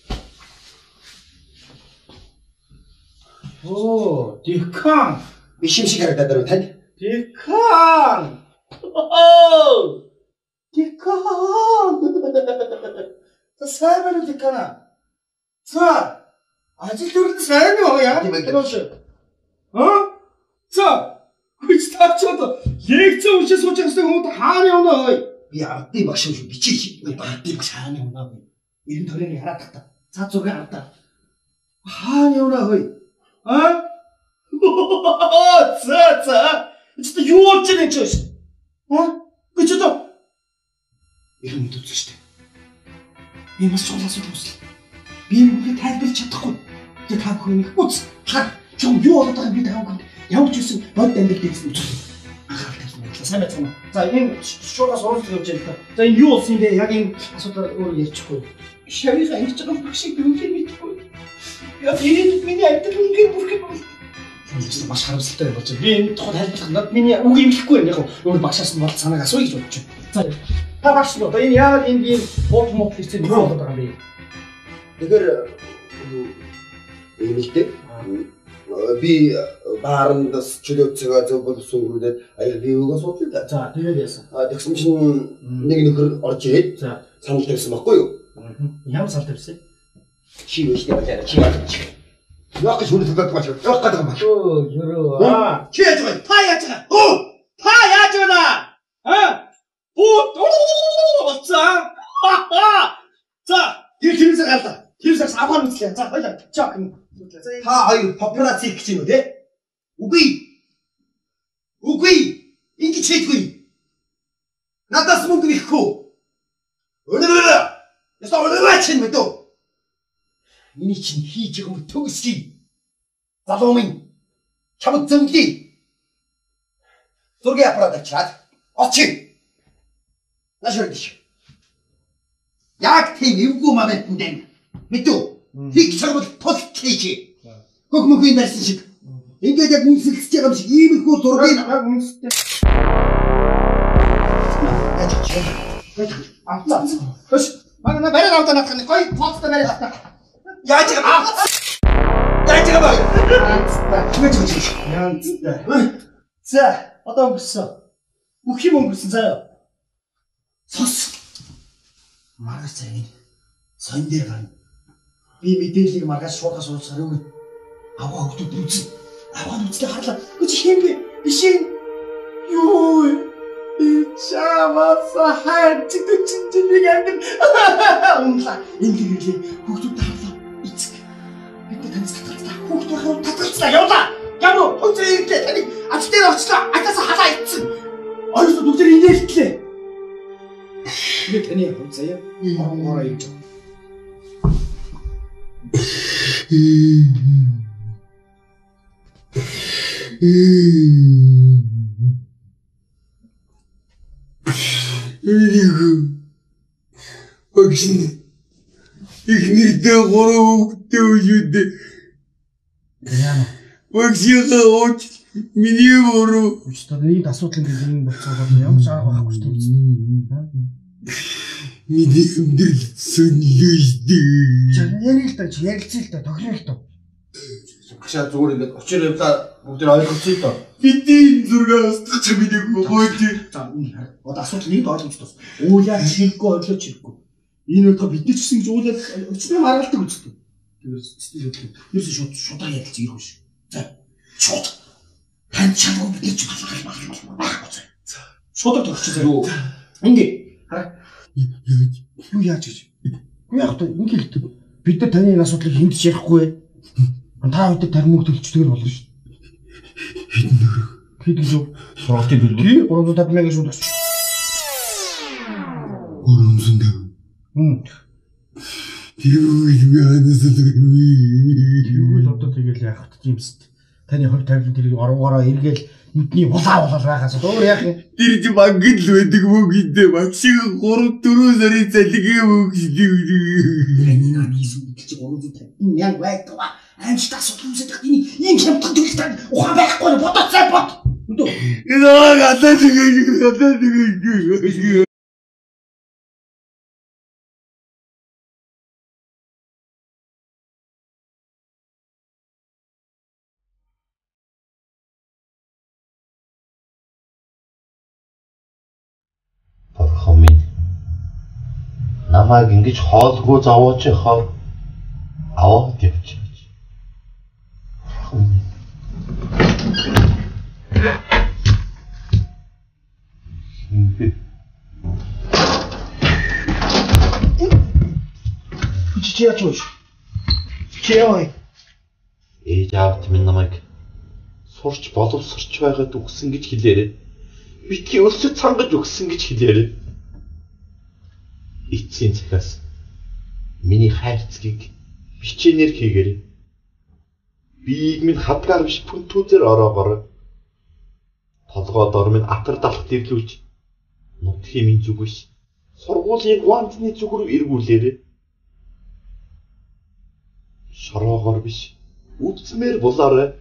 Оо, декан. Би шимшиг харагдаад байна тань. Декан. Оо! Декан. За сайн байна декана. За ажил төрөлд сайн юу яа? Аа? За. Хүч тавчаад лекцээ уншиж сууж байгаа хүмүүс хаана явна хөөе? Би ардын багш шүү бичиж. Би ардын багш хаана явна вэ? Ирэн төрөний хараад тахта. За зүгээ хардаа. Хаана явна хөөе? Аа? За за. Чи юу болж байгаа юм чиш? Аа? Би ч одоо ирэн мэдүүлж штэ. Би бас чухал асуудал үүслээ. Би мөнгө тайлбарлаж чадахгүй. Тэ та бүхэн их үз. Та чам юу болоод байгааг би таахгүй. Ямар ч үсэн бод амьдрал гэсэн үг. Анхаарал тавьсан байна. Сайн байна уу? За энэ шуургаас оролцож явж байгаа. За энэ юу болсон бэ? Яг энэ асуудал өөр ярьчихгүй. Шавьяа ингэж байгаа багш шиг үнээр мэдхгүй. Яг энэ миний амьдрал үнээр бүрхэг байна. Үнэхээр маш харамсалтай болж байна. Би энэ тухайд хайлбарлах над миний үг имлэхгүй байна. Яг өөр багшаас нь бол санааг асууя гэж бодож байна. За та багш нь одоо энэ яагаад энэ ийм бод мод хийсэн юу болоод байгаа юм бэ? Тэгэхээр юм л дээ. Би баарандас чөлөөцөөгөө зөв боловсон гүрээд аяг би өгөө судлаа. За тэгээд яасан. А тэгсэн чинь нэг нөхөр орж ирээд санал тавьсан байхгүй юу? Ямар санал тавьсан? Чи юу ч юм чи яах гэж. Яах гэж хүндэт байдаг юм. Яах гэдэг юм. Өө ёроо. Аа. Чи яаж байгаа? Та яаж байгаа? Оо! Та яаж байна? Аа? Бут болцаа. За, тэр тэрээс гарлаа. Тэрээс авахар үзлээ. За, хоёлаа. Чак. Та хоёр папарацци гэж юм үү те? Үгүй. Үгүй. Ингэж хийдгүй. Надаас мөнгө нэхгүй. Өнөөрөө. Ястаа өнөөрөө чинь мэдөө. Миний чинь хийж байгаа юм төгсгий. Залуу минь. Чамд зөнгөлий. Зургийн аппарат ачаад очив. Нашрдиш. Яг тийм эвгүй моментэн дээр мэдүү. Хик чамд тус хийж. Хөх мөхийн нарсан шиг. Ингээд яг үнсэлж байгаа юм шиг иймэрхүү зургийг яг үнсэлтэй. Авлаа. Хөш. Манай барай аваад надах нэг гоё фототой барай авах. Яаж байгаа аа? Яаж байгаа бай? Чимэж чимэж. Янзтай. За, одоо өнгөрсөн. Бүх юм өнгөрсөн заяа. Сос. Маргааш цагийн сон дээр гарна. Би мэдээллийг маргааш шуурхаас уулзахаар өмнө аваа хөлтөд үзэн. Аваа нүцтэй харлаа. Үгүй хин бэ? Биш юм. Юу? Чамаас хайрч дэвчинжиг амир. Унлаа. Эндирлээ. Хөлтөд харлаа. Эцэг. Бид таньс татгалцлаа. Хөлтөд харлаа татгалцлаа. Явлаа. Ямар хөлтөд ирлээ. Таны ач дээр очлаа. Атаас халаа ицсэн. Ойрсоо дүгзэр инээлтлээ. Би таны хөл заяа. Оронгороо юм. Огшин ихнэрдээ гурав хүүхдээ үжүүдээ. Яа. Огшингаа ууч миний гурав. Өчтөр нэг асуудал ингээд юм болцоолоо ямар ч арга байхгүй шүү дээ. Миний хүндрэл сүнлээсдээ. Ярил л да, ярилцъя л да, тохирол л да. Гашаа зүгээр ингээд очир явлаа бүгд ойлгоцъё л доо. Бидний зургаас тагч миний гойд. За энэ хараа. Одоо асуудал нэг ойлгомжтой бас. Уулаа чирэггүй ойлооч чирэггүй. Энэ өдөө бидний ч гэсэн гэж уулаад өчнөө харгалдаг үздэг. Тэгээд сэтгэл хөдлөл. Юусе шууд шудраг ярилцъя ирэх биш. За. Шууд. Тань чамгүй бидний ч байхгүй. За. Шудраг тогтчих заяа. Ингээ. Хараа. Юу яаж гэж? Юу яах вэ? Ингээ хэлдэг. Бид нар таны энэ асуудлыг хинт ч ярихгүй. Та өдөр тармиг төлчдөг болно шүү. Хэдэн нөрөг. Хэдэн зөв. Сургалтын төлбөр. Тий, гурван зуун таван мянган шууд авчих. гурван зуун таван. Хм. Тэгвэл би ханаас тэгвэл. Тэгвэл одоо тэгэл яах вэ юмст. Таны хувь тавилан тэрийг оронгороо эргээл нүдний улаа болол байхаас өөр яах юм? Тэр чи банкд л байдаг мөнгөндөө багшиг гурав дөрөв сарын залгийн мөнгө. Энэ наад хийсэн чи гурван зуун таван мянга байдаг. Амжилт асуудал үүсэх энэ ийм хямдхан төлөлтөнд ухаан байхгүй бодоцоо бод. Өдөө. Энэ аа гадаа тэгээ гадаа тэгээ. Бурхан минь. Намайг ингэж хоолгүй зовооч яхаа. Аваад явчих. Чи яач вэ? Чи яа? Ээж аавт минь намайг сурч боловсрч байгаад үгсэн гэж хэлээрээ. Битгий өлсөд цангаж үгсэн гэж хэлээрээ. Эцсийн цагаас миний хайрцгийг бичээнээр хийгээрэй. Биеиг минь хадгаар биш пүнтүүдээр ороогоор. Толгой дор минь атар далах дэвлүүлж нутгийн минь зүг биш. Сургуулийн гуантны зүг рүү эргүүлээрэй. Шороогоор биш. Үдсмээр булаарай.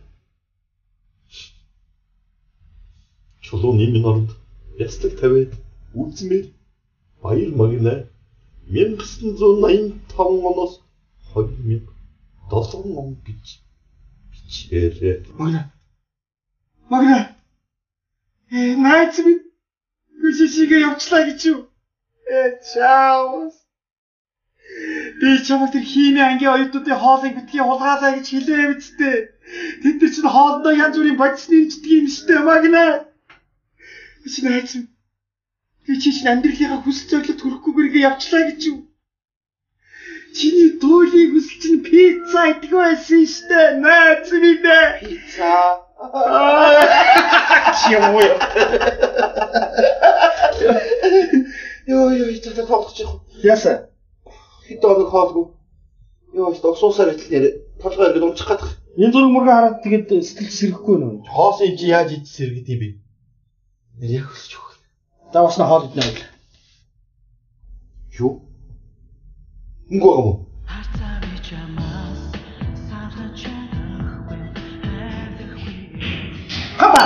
Чулууны минь оронд ястаг тавиад үдсмээр баяр магнаа мянга зуун найман таван оноос хоёр мянга долоон он гэж бичээрэй. Магна. Магна. Э, найз минь гүшишигээ явчлаа гэж юу? Э, чао. Би чамд тэр химийн ангийн оюутнуудын хоолыг битгий хулгайлаа гэж хэлээ бидтэй. Тэд нар чинь хоолндоо янз бүрийн бодисны имждэг юм штэ Магна. Чи найз минь. Би чи чинь амьдралынхаа хүсэл зорилгот хүрэхгүйгээр явчлаа гэж юу? Чиний дуулыг хүсэл чинь пицца идэх байсан штэ найз минь. Пицца. Чи юм уу? Йоо ёо та та тоглож яах вэ? Яасан? Хэд оног хоолгүй. Йоо ч догсуусаар итлнээр толгой ингэ унчих гадах. Энэ зураг мурга хараад тэгээд сэтгэл сэргэхгүй нөө. Хоос юм чи яаж идэх сэргэд юм бэ? Нэр яг өсч өг. За уснаа хоол иднэ байл. Юу? Үгүй юм уу? Хапа.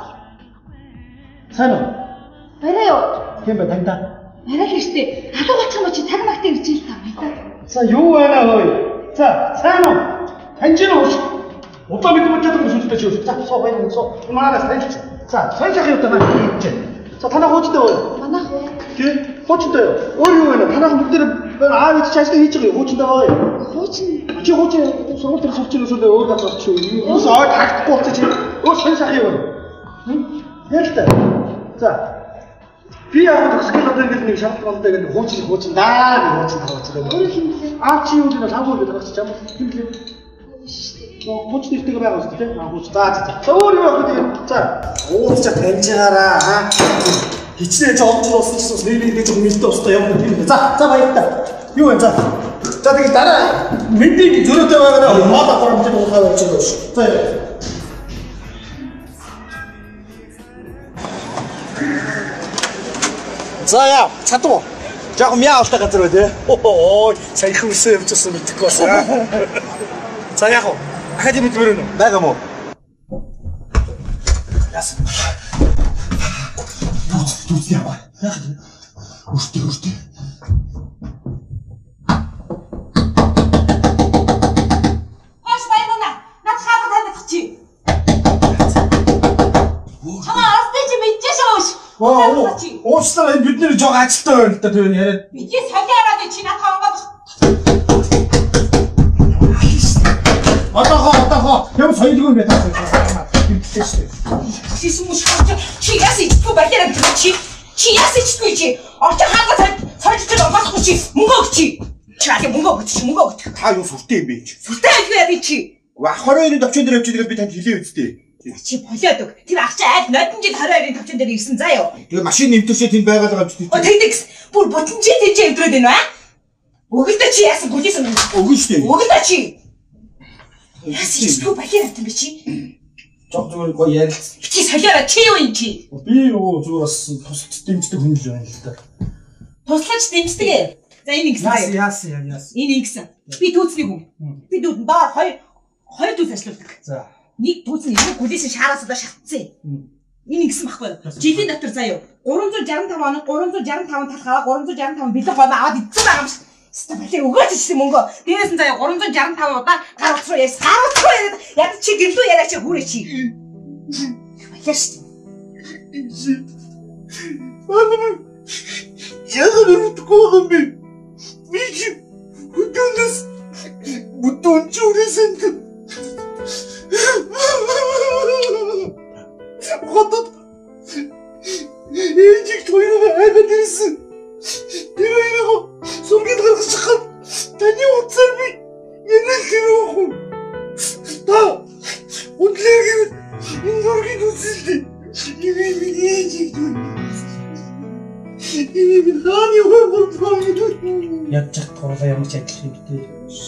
Сайн уу? Барай юу? Хэм бэ таньда? Барай л штэ. Халуу болчих юм чи цаг магтаа ирж ил та баялаа. За юу байна хөөе? За сайн уу? Таньж нь ууш. Удаа бид мод чадах юм сүлдэж юу? За соо байна соо. Манаас таньж. За сонь сахын удаа маань хийж. За танаа хуучтай уу? Манайх уу? Тий? Хуучтай юу? Өөр юу вэ? Танаа бүгд дээр аав идэж ажил хийж байгаа юу? Хуучтай байгаа юу? Хуучин Чи хууч сургууль дээр сурч ирсэн дээр өөр газар очив. Юус аа тактихгүй болчих чи. Өөр хэн шахив. Хэлтэй. За. Би яг төгсгөл одоо ингэж нэг шалгалтай гэдэг хууч хууч даа нэг хууч таваач. Өөр хэмлээ. Аа чи юу гэж хамгүй гэж багч чам. Хэмлээ. Хууч нэртэйг байгаа шүү дээ. Аа хууч заа заа. Өөр юу яг тийм. За. Ууц чад хэмжээрээ аа. Хичнээн ч олж болсон ч бас нэрийг гэж мэлдэ устаа явна тийм. За. За баярлалаа. Юу вэ за? За тэгээд дараа мэдрийг зөрөөтэй байгаа нь мод ахрам гэж ухаа байж байгаа шүү. За. За яа, чадваа. Яг мяа авах газар бай тээ. Оо, саяхан үсээ явчихсан мэдэхгүй байна. За яах вэ? Ахад юм мэдвэр үү? Байгаа мó. Яс. Тут яа. Яах вэ? Үртэ үртэ. Хош байна. Над хаад таньдаг чи. Чамаа арстай чи мэдчихэж байгаа ш. Оо, уучлаарай бид нэр жоо ажилтаа байна л да тэр яриад. Бидний солиороод чи надад онгоод. Одоохоо одоохоо юм соёлгүй юм байна. Битлээ шүү. Шиш муш чи яс ичгүй баяраа чи. Чи яс ичгүй чи. Орч хаалга сольж онгохгүй чи. Мөнгө өгч чи. Чи аа мөнгө өгч чи мөнгө өгч. Та юу сүртэй юм бэ чи? Сүртэй байлгүй яа би чи. Ах двадцать хоёрын төвчөн дээр явж байгаа би танд хэлээ үсттэй. Чи болоод өг. Тэр ах чи аль нодон жил двадцать хоёрын төвчөн дээр ирсэн заа юу. Тэгээ машин нэмтэрчээ тэнд байгаад байгаа юм чи. О тэгдэгс. Бүр бутан чи тийч өвдрөөд байна аа. Өгөлдөө чи яасан гүлээсэн юм. Өгөн штэ. Өгөлдөө чи. Яс ичгүй баяраа юм би чи. Жог зүгээр гоё ярилц. Чи солиороо чи юу юм чи? Би юу зүгээр бас тусалж дэмждэг хүн л байна л да. Туслаж дэмждэг ээ. За энэ ингэсэн заа. Яас яас яас. Энэ ингэсэн. Би түүцний хүн. Би дүүд доор хоёр хоёр түүц ажилладаг. За. Нэг түүц нь энэ гүлээсэн шаараас удаа шатцсан. Энэ ингэсэн байхгүй. Жилийн дотор заяа. гурван зуун шаргу таван оног гурван зуун шаргу таван талхаараа гурван зуун шаргу таван бэлэг гомоо аваад идсэн байгаа юм шиг. Стабилээ өгөөч чи мөнгө. Дээрээс нь заяа гурван зуун шаргу таван удаа гар утас руу яс. Гар утас руу яриад яг чи гэрлүү яриач хүрээ чи. Баяш. Яг нүдгүй юм би. Би чи бүдүүнээс бүдүүн чүрээсэн. Хотод ээжиг тоёроо айгаад ирсэн. Тэр хоёроо сүргээд гаргаж чахад таны утсаар би янаа хэрэг. Та үнлэгийг энэ зургийг үзэлдээ. Ийм ээжиг тоёроо. Ийм хааны хөвгөл яг чадхгүйгээ ямар ч адил юм бэ?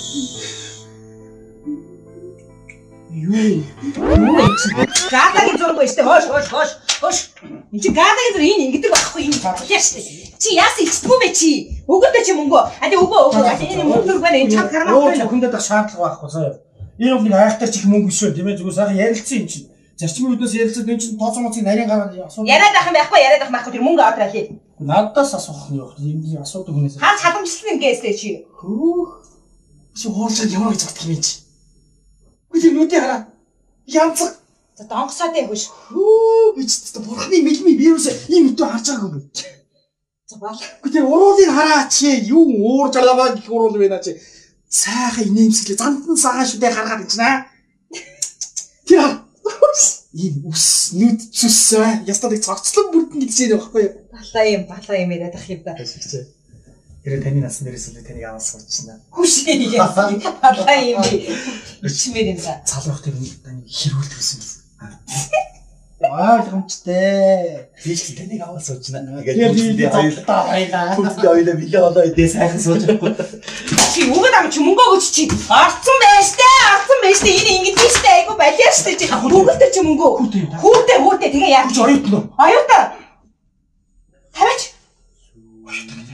Юу? Юу чи? Гадагийн зураг ба штэ. Хоош хоош хоош. Хоош. Энд чи гадагийн зураг энэ ингэдэг байхгүй энэ бодлоо штэ. Чи яас ичдэггүй мэ чи? Өгөөдөө чи мөнгө. А тэгээ өгөө өгөө. Энэ мөнгө байна. Энэ чам хармаа. Өөр зөвхөндөө дах шаардлага байхгүй заяа. Энэ бол нэг айхтар чих мөнгө биш үү тийм ээ. Зүгээр сайхан ярилцсан юм чинь. Зарчмын үднээс ярилцаад энэ чинь тооцоо моцыг нарийн гараад асуу. Яриад ах юм байхгүй, яриад ах байхгүй. Тэр мөнгө аваад ирээ. Надаас асуух нь юу вэ? Энд асуудаг хүнээс. Хаа чадамжлсан ингэстэй чи. Хөөх. Чи хоолцоо ямар гэж бодох юм чи? Үгүй нүдээ хараа. Янцг. За донгосоод ээ хөш. Хөө би ч гэсэн бурхны мэлми вирус ийм өдөө харж байгаагүй юм. За бал. Үгүй тэр уруулыг хараа чи юу уур жалаваа гэх уруул байна чи. Сайхан инээмсэглээ зандан сагаа шүдээ гаргаад ич наа. Тэр ийм ус нүд цус ястад их цогцлон бүрдэн гэж юм байхгүй юу? Балаа юм, балаа юм яриад ах юм да. Тэр таны насан дээрээс л таныг аваад суучна. Хүш юм. Балаа юм би. Ичмээр юм да. Залуух тэр таны хэрүүлдэг гэсэн юм. Аа гомчтэй. Би ч таныг аваад суучна. Тэгээд би хоёулаа хоёлаа. Хүүхдээ хоёулаа билээ болоо идэ сайхан суучахгүй. Чи өгөөд ам чи мөнгө өгч чи. Орцсон байж тээ, орцсон байж тээ. Энэ ингэж тийштэй айгу балиаш тээ чи. Өгөөд чи мөнгө. Хүүхдээ хүүхдээ тэгээ яах чи оюутан уу? Оюутан. Тавич. Оюутан гэдэг.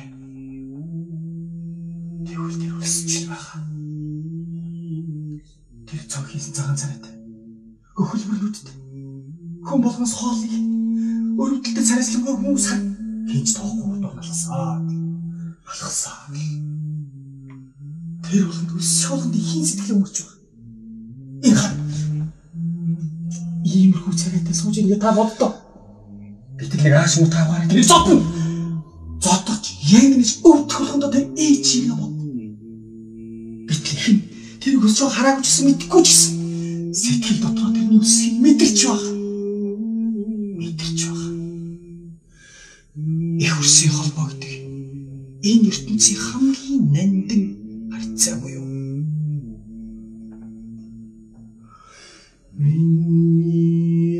Тэр тэр өсч байгаа. Тэр цог хийсэн цагаан царайтай. Хөлбөрлүүдтэй. Хүн болгоноос хоолыг өрөвдөлтөд царайслангүй хүмүүс хийж тоохгүй дурналсан. Алхасан. Тэр болгонд үс шуулганд ихийн сэтгэл өнгөрч байгаа. Энэ хаа. Иймэрхүү царайтай сууж ингэ та боддоо. Би тэр нэг ааш муу таагаар тэр зодно. Зодож яг нэг өвдөх болгондоо тэр ээжийг бод. Би тэр Тэр өсч хараагүй ч гэсэн мэдхгүй ч гэсэн сэтгэл дотор тэрний үсгийг мэдэрч байгаа. Мэдэрч байгаа. Их үсгийн холбоо гэдэг энэ ертөнцийн хамгийн нандин харьцаа буюу миний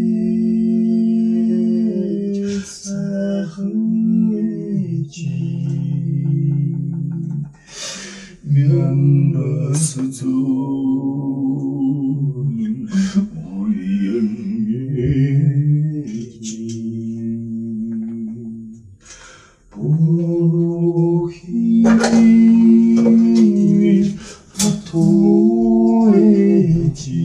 сайхан чи мянас зүүн уян чи бухи фотоэти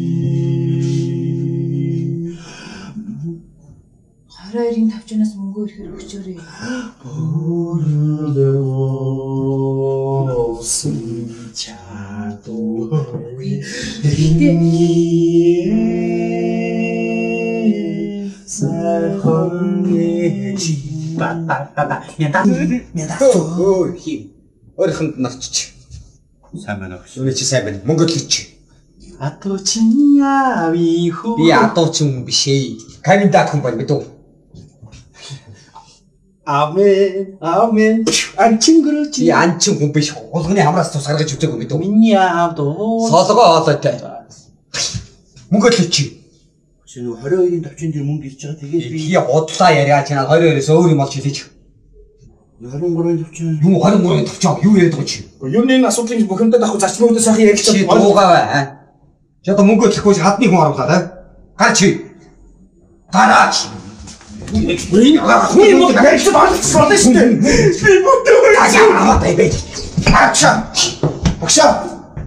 Хараарийн тавчнаас мөнгө ирэхээр өгчөөрэй. Оролсон чадуу. Сайхан чи ба ба ба ба янда янда өө хим өөрхөнд нарчиж сайн байна уу? Үнэ чи сайн байна. Монгол чи адуу чин яави хөө би адуу чин биш ээ. Каминда хүн байна мэдүү. Амен амен анчин гөрөж би анчин хүн биш. Улганы хамраас тус гаргаж үзээгүй мэдүү. Миний аавдуу солгоо олоотой. Монгол чи Шинэ двадцать хоёрын тавчин дээр мөнгө ирж байгаа. Тэгээд би хий бодлаа яриа чанаа двадцать хоёроос өөр юм олж хэлээч. двадцать trois-ын тавчин. Юу двадцать trois-ын тавчин юу яриад байгаа чи? Юу нэг асуудлыг бухимдаад авах зарчмуудаа сайхан ярих чи дуугаа. Чи одоо мөнгө төлөхгүй хадны хүн оруулаа та. Гар чи. Гараач. Энийг хүн юм уу дахиад олцсон шүү дээ. Би бүтэн аа бай бай. Ачаа. Багшаа.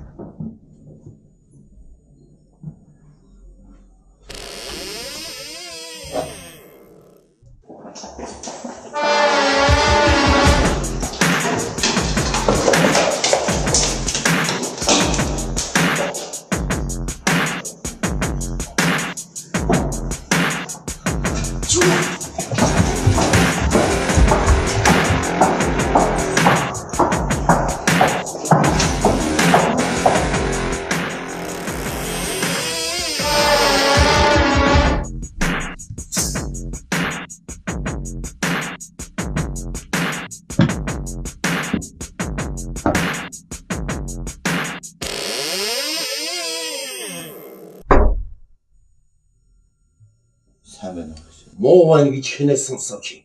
Муу байна гэж хинээс сонсооч.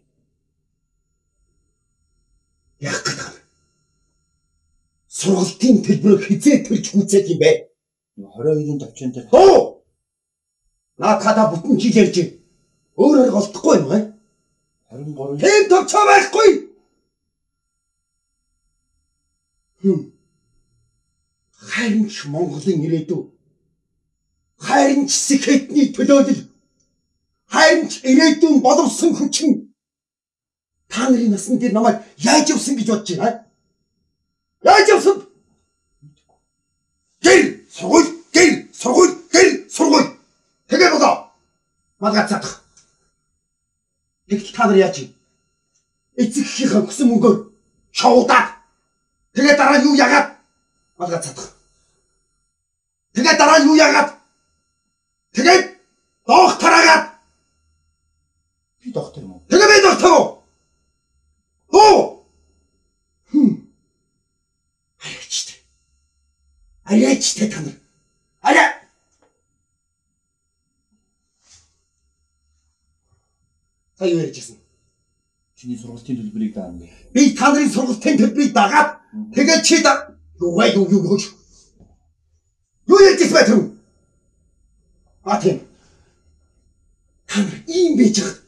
Яг гэдэг. Сургалтын төлбөрөөр хизээ төрж хүчээд юм бэ? двадцать хоёрын тавчин дээр. Хөө! Наа та бүтэн жил ярьж байна. Өөрөөр голдохгүй юм аа? двадцать trois. Тэм товчоо байхгүй. Хм. Харин ч Монголын ирээдүй. Харин ч сэхэдний төлөөлөл. Харин ч ирээдүйн боловсон хүчин. Та нарын насны дээр намайг яаж явсан гэж бодож байна? Яаж явсан? Гэр сургууль, гэр сургууль, гэр сургууль. Тэгээ болоо. Малгацаах. Тэгт та нар яаж юм? Эцэгхийн хүсэн мөнгөөр шоудаад. Тэгээ дараа юу яагаад? Малгацаах. Тэгээ дараа юу яагаад? Тэгээ доох тараагаад. Би доктор юм уу? Тэгээ би доктор уу? Оо! Хм. Арайчтай. Арайчтай та нар. Арай. Та юу ярьжсэн? Чиний сургалтын төлбөрийг даана. Би та нарын сургалтын төлбөрийг дагаад тэгээ чи да юу вэ юу юу юу. Юу ярьжсэн бэ тэр? А тийм. Та нар ийм байж байгаа.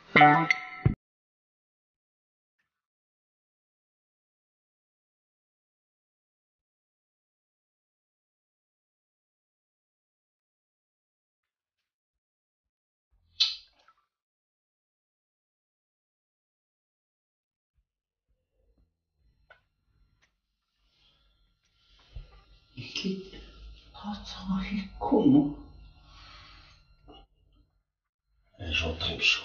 이게 тооцоогоо хийхгүй юм уу? Э шууд юм шүү.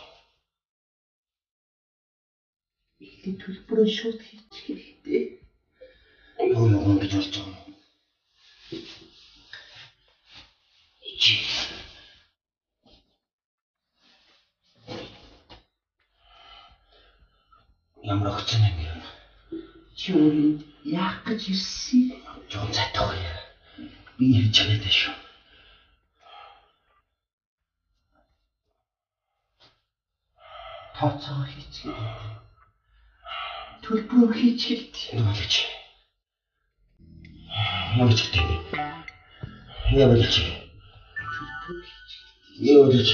Ихний төлбөрөө шууд хийчих хэрэгтэй. Юу юм гэж болж байгаа юм. Ичи. Ямар огцон юм бэ? Чи өөрөө яах гэж ирсэн? Жон цайтах яа. Би яг чанаад шүү. Тооцоо хийчихээ. Төлбөрөө хийчихээ. Нуулж. Ямар ч гэдэг. Ямар ч. Төлбөрөө хийчихээ. Ямар ч.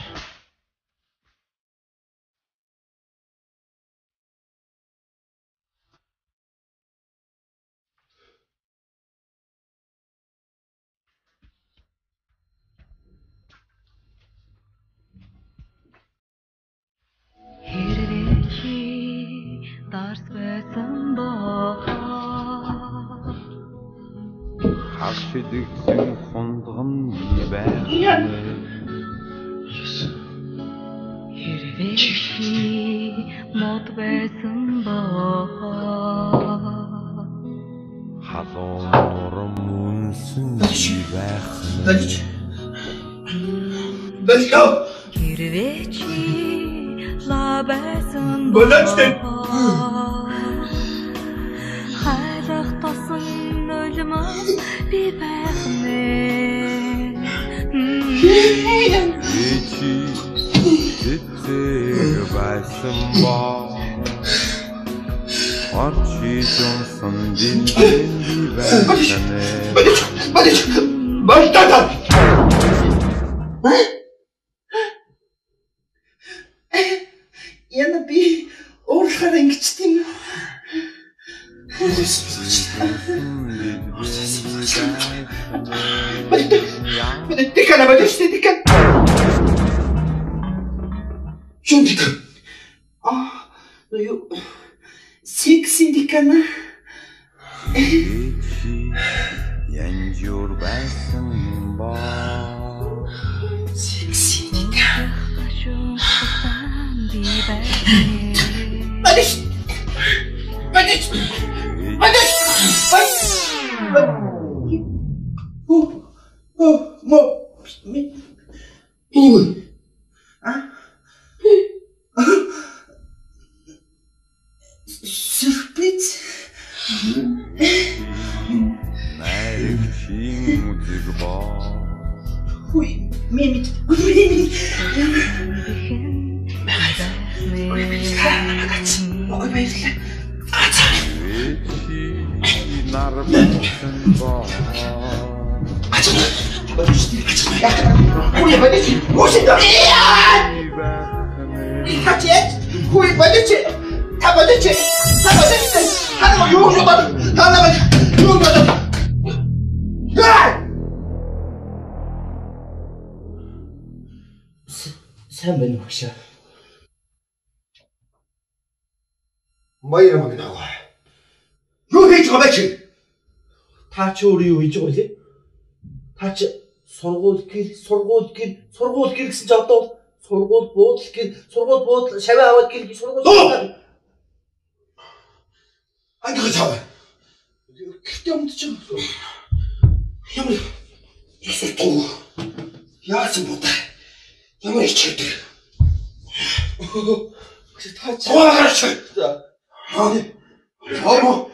Дарс байсан боо Хашидгсэн хондгон байх хэрвээ чи мод байсан боо Хазон нурм үнсэн байх Далич Далич хэрвээ чи лабасан Болочтой хайрах тосон нулимас би байх нэ Ичи Тэцэг байсан боо Орчи жонсон динтэн би байх нэ Балич Балич Балтата Яна би өөрөөр ингэж тийм Бъде тика на бъдеш ти тика. Шум тика. А, но ю... Секси тика на. Янжур байсан ба Секси тика. Бъдеш. Бъдеш. Бъдеш. Мо, ми, инигүй. А? Сюрприз. Найрчин музик ба. Хуй, мемит, мемит. Ой, баярлалаа. Нарбасан ба. Хуй, бъдеш. Мусин да. Хачет. Хуй, бъдеш. Та бъдеш. Та бъдеш. Хана юу юу ба. Та на бъдеш. Юу ба. Дай. Сайн байна уу гэж. Баяр магнаа. Юу хийж байгаа бэ чи? Та ч өөрөө юу хийж байгаа вэ? Та ч сургууль гэр, сургууль гэр, сургууль гэр гэсэн ч одоо сургууль буудал гэр, сургууль буудал шаваа аваад гэр гэж сургууль. Ангиж чав. Гэхдээ өмдөж байгаа. Ямар ясуу. Яасан бод. Ямар ичээдэг. Та ч Гоогарч. Аа. Аа.